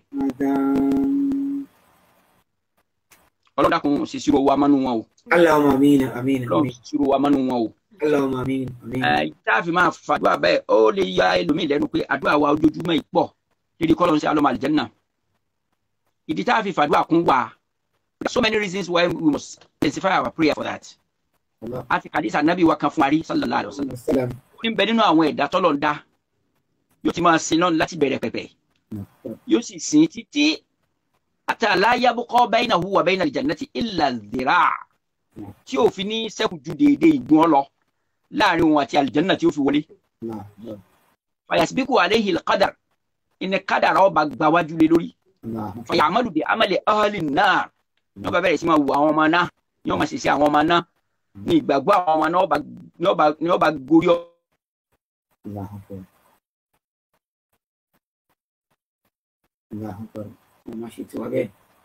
Ọlọ́run dákun ṣíṣírò wa mánú wọn o. Allahumma àmín àmín. Ọlọ́run ṣíṣírò wa mánú wọn o. Allahumma àmín àmín. tá a fi máa fàdúrà bẹ́ẹ̀ ó lè ya ẹlòmíì lẹ́nu pé àdúrà wa ojoojúmọ́ yìí pọ̀ dídí kọ́ ló ń ṣe alọ́mọ àlìjẹ́nnà. ìdí tá a fi fàdúrà kún wà there are so many reasons why we must intensify our prayer for that. a ti kàdí sànábì wa kan fún arí sallallahu alaihi wasallam. ó ní bẹ nínú àwọn ẹ̀dá tọ́lọ̀ ń dá yóò ti máa sin lọ́nà láti bẹ̀rẹ̀ pẹ̀pẹ̀ yóò sì sin títí hatta la yabqa bainahu wa baina al-jannati illa dhira' tí ó fi ní ṣẹ́kù ju déédé ìgbọ́n ọ lọ láàrin òun àti aljanna tí ó fi wọlé. fayasbiqu alayhi al-qadar ìní kádàrá ọba gba wájú lé lórí. fayamalu bi amali ahli an-nar yóò bá bẹ̀rẹ̀ sí máa wù àwọn ọmọ náà yóò máa ṣiṣẹ́ àwọn ọmọ náà ní ìgbàgbọ́ àwọn ọmọ náà ní ọba gorí ọ. Ọmọ ṣe ti wá bẹ́ẹ̀.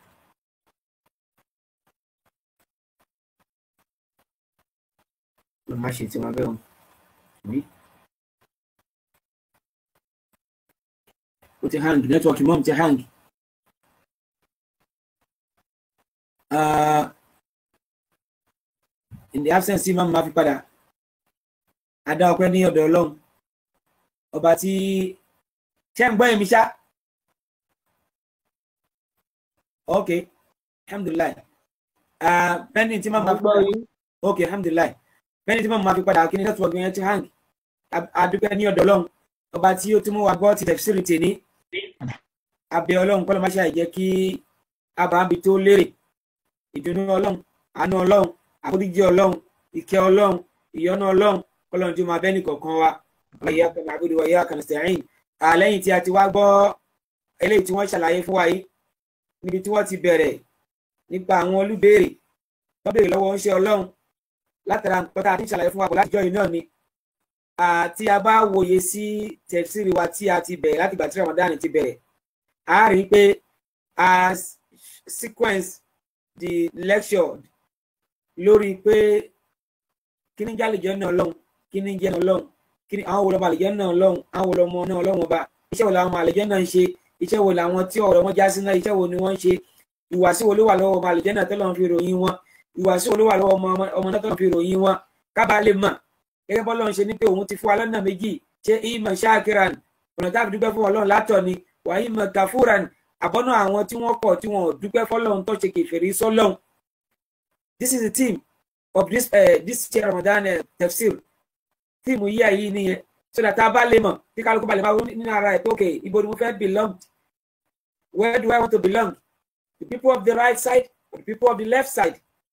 Ọmọ ṣe ti wá bẹ́ẹ̀ o. Ó ti hang, network mom ti hang. Uh, in the absence imam máa fi padà. Adá ọpẹ́ ní ọ̀dọ̀ Ọlọ́run. Ọba tí ṣé ń gbọ́ èmi ṣá. Okay, alhamdulillah. Uh, pending tí máa ma fi padà. Okay, alhamdulillah. Pending tí máa ma fi padà kí ni network yẹn ti hang. Adúpẹ́ ní ọ̀dọ̀ Ọlọ́run. Ọba tí ó ti mú wa gbọ́ ti tafsiri tèní. Abẹ́ Ọlọ́run kọ́ ló máa ṣe jẹ́ kí abàábi tó lérè. Ìdùnnú Ọlọ́run, àánú Ọlọ́run, àforíjì Ọlọ́run, ìkẹ́ Ọlọ́run, ìyọ́nú Ọlọ́run kọ́ lọ́run tí ó máa bẹ́ nìkọ̀ọ̀kan wa. Wa iyyaka na'budu wa iyyaka nasta'in. Lẹ́yìn tí a ti wá gbọ́ eléyìí tí wọ́n ṣàlàyé fún wa yìí níbi tí wọ́n ti bẹ̀rẹ̀ nípa àwọn olùbéèrè wọ́n béèrè lọ́wọ́ ń ṣe Ọlọ́run látara nǹkan tá a ti ń ṣàlàyé fún wa kò láti jọ yìí náà ni àti a bá wòye sí tẹ̀síìrì wa tí a ti bẹ̀rẹ̀ láti ìgbà tí Ramadan ti bẹ̀rẹ̀ a rí i pé a sequence the lecture lórí pé kí ni jẹ́ àlùjànnà Ọlọ́run kí ni jẹ́ Ọlọ́run kí ni àwọn wo lọ́mọ àlùjànnà Ọlọ́run àwọn wo lọ́mọ náà Ọlọ́run ọba iṣẹ́ wo làwọn àlùjànnà ń ṣe iṣẹ́ wo làwọn tí ọ̀rọ̀ wọn já sí náà iṣẹ́ wo ni wọ́n ń ṣe ìwàsí wo ló wà lọ́wọ́ ọmọ àlùjànnà tọ́lọ́run fi ròyìn wọn ìwàsí wo ló wà lọ́wọ́ ọmọ náà tọ́lọ́run fi ròyìn wọn kábàá lè mọ̀ gẹ́gẹ́ bọ́lọ́run ṣe ní pé òun ti fún wa lọ́nà méjì ṣé ìmọ̀ ṣáàkìrán ọ̀nà tá a fi dúpẹ́ fún Ọlọ́run látọ̀ ni wà ìmọ̀ kàfúrán àbọ́nà àwọn tí wọ́n kọ̀ tí wọ́n dúpẹ́ fọ́lọ́run tó ṣe kèfèrí sọ́lọ́run. This is the theme of this uh, this Ramadan uh, tafsir tíìmù yíyá yìí nìyẹn so that a bá lè mọ̀ kí kálukú bá lè máa wọ́n nínú ara ẹ̀ pé okay ibo ni mo fẹ́ belong. Where do I want to belong? The people of the right side or the people of the left side?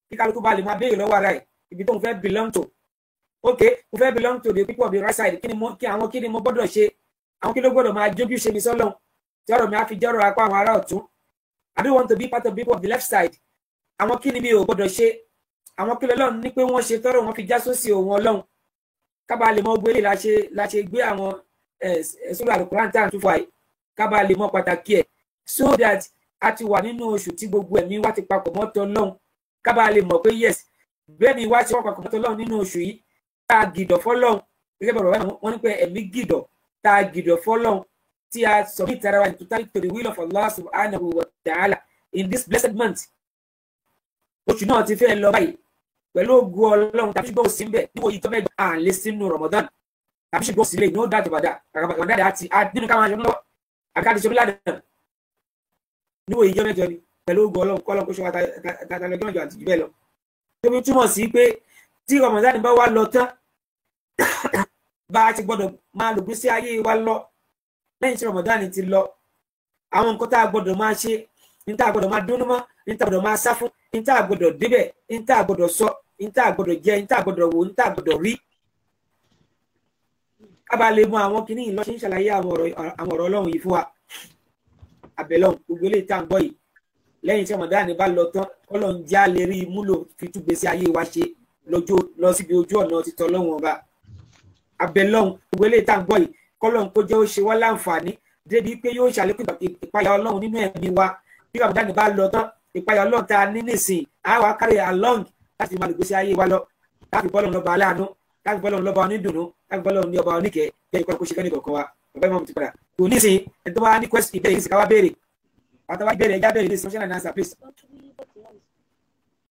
kí kálukú bá lè máa béèrè lọ́wọ́ ara ẹ̀ ibi tó ń fẹ́ belong to ok mo fẹ́ belong to the people of the right side kí ni mo kí àwọn kí ni mo gbọ́dọ̀ ṣe àwọn kí ló gbọ́dọ̀ máa jójú ṣe mi sọ́lọ́run tí ọ̀rọ̀ mi á fi jọ́rọ̀ apá àwọn ará ọ̀tún I don't want to be part of the people of the left side àwọn kí ni mi ò gbọ́dọ̀ ṣe àwọn kí lọ́lọ́run ní pé wọ́n ṣe tọ́rọ̀ wọn fi já sósì òun ọlọ́run kábàá lè mọ gbélé la ṣe la ṣe gbé àwọn ẹ̀sùn àlùkùránì tá à ń tún fà yìí kábàá lè mọ pàtàkì ẹ̀ so that a ti wà nínú oṣù tí gbogbo ẹ̀mí wá ti papọ̀ mọ́ tọ́lọ́run kábàá lè mọ̀ pé yes bẹ́ẹ̀ ni wá ti wọ́n papọ̀ mọ́ tọ́lọ́run nínú oṣù yìí tá a gìdọ̀ fọ́lọ́run gẹ́gẹ́ bọ̀rọ̀ wọn ní pé ẹ̀mí gìdọ̀ tá a gìdọ̀ fọ́lọ́run tí a submit ara wa in totality to the will of Allah subhanahu wa ta'ala in this blessed month oṣù náà ti fẹ́ lọ báyìí pẹ̀lú ògo ọlọ́run tàbí ṣùgbọ́n òsì ń bẹ̀ níwò yìí tó mẹ́jọ à ń lé sínú Ramadan tàbí ṣùgbọ́n òsì lè ní ó dájú bàdà àgbàdà àti nínú káwọn aṣọ lọ́wọ́ àkáàdì ṣe ládàá níwò yìí jọ mẹ́jọ ni pẹ̀lú ògo ọlọ́run kọ́lọ́ kó ṣe wá tàtàlẹ́jọ́ mẹ́jọ àti jù bẹ́ẹ̀ lọ. tóbi túmọ̀ sí pé tí Ramadan bá wá lọ tán bá a ti gbọ́dọ̀ máa lò gbé sí ayé wa lọ lẹ́yìn tí Ramadan ti lọ àwọn nǹkan tá a gbọ́dọ̀ máa ṣe ní tá a gbọ́dọ̀ máa dúnú mọ́ ní tá a gbọ́dọ̀ máa sá fún ní tá a gbọ́dọ̀ débẹ̀ ní tá a gbọ́dọ̀ sọ ní tá a gbọ́dọ̀ jẹ ní tá a gbọ́dọ̀ wò ní tá a gbọ́dọ̀ rí kábàá lè mọ àwọn kìíní yìí lọ ṣe ń ṣàlàyé àwọn ọ̀rọ̀ ọlọ́run yìí fún wa àbẹ̀lọ́run gbogbo eléyìí tá à ń gbọ́ yìí lẹ́yìn tí Ramadan bá lọ tán ọlọ́run já lè rí múlò fi tún gbèsè ayé wa ṣe lọ́jọ́ lọ síbi ojú ọ̀nà títọ́ lọ́wọ́n ọba àbẹ̀lọ́run gbogbo eléyìí tá à ń gbọ́ yìí kọ́lọ́run kó jẹ́ ó ṣe wá láǹfààní débi pé yóò ṣàlékún ìpayà ọlọ́run nínú ẹ̀mí wa bí Ramadan bá lọ tán ìpayà ọlọ́run tá a ní nísìn á wá carry along láti máa lè gbèsè ayé wa lọ láti bọ́ lọ́run lọ́ba aláàánú láti bọ́ lọ́run lọ́ba onídùnnú láti bọ́ lọ́run ní ọba oníkẹ́ bí ẹ̀yìn kó ṣe kẹ́ni kọ̀ọ̀kan wa ọ̀bẹ́ mọ̀ ti padà kò ní sìn ẹni tó bá ní question ìbéèrè yìí sì ká wá béèrè àtàwọn ìbéèrè ẹja béèrè ní social and answer please.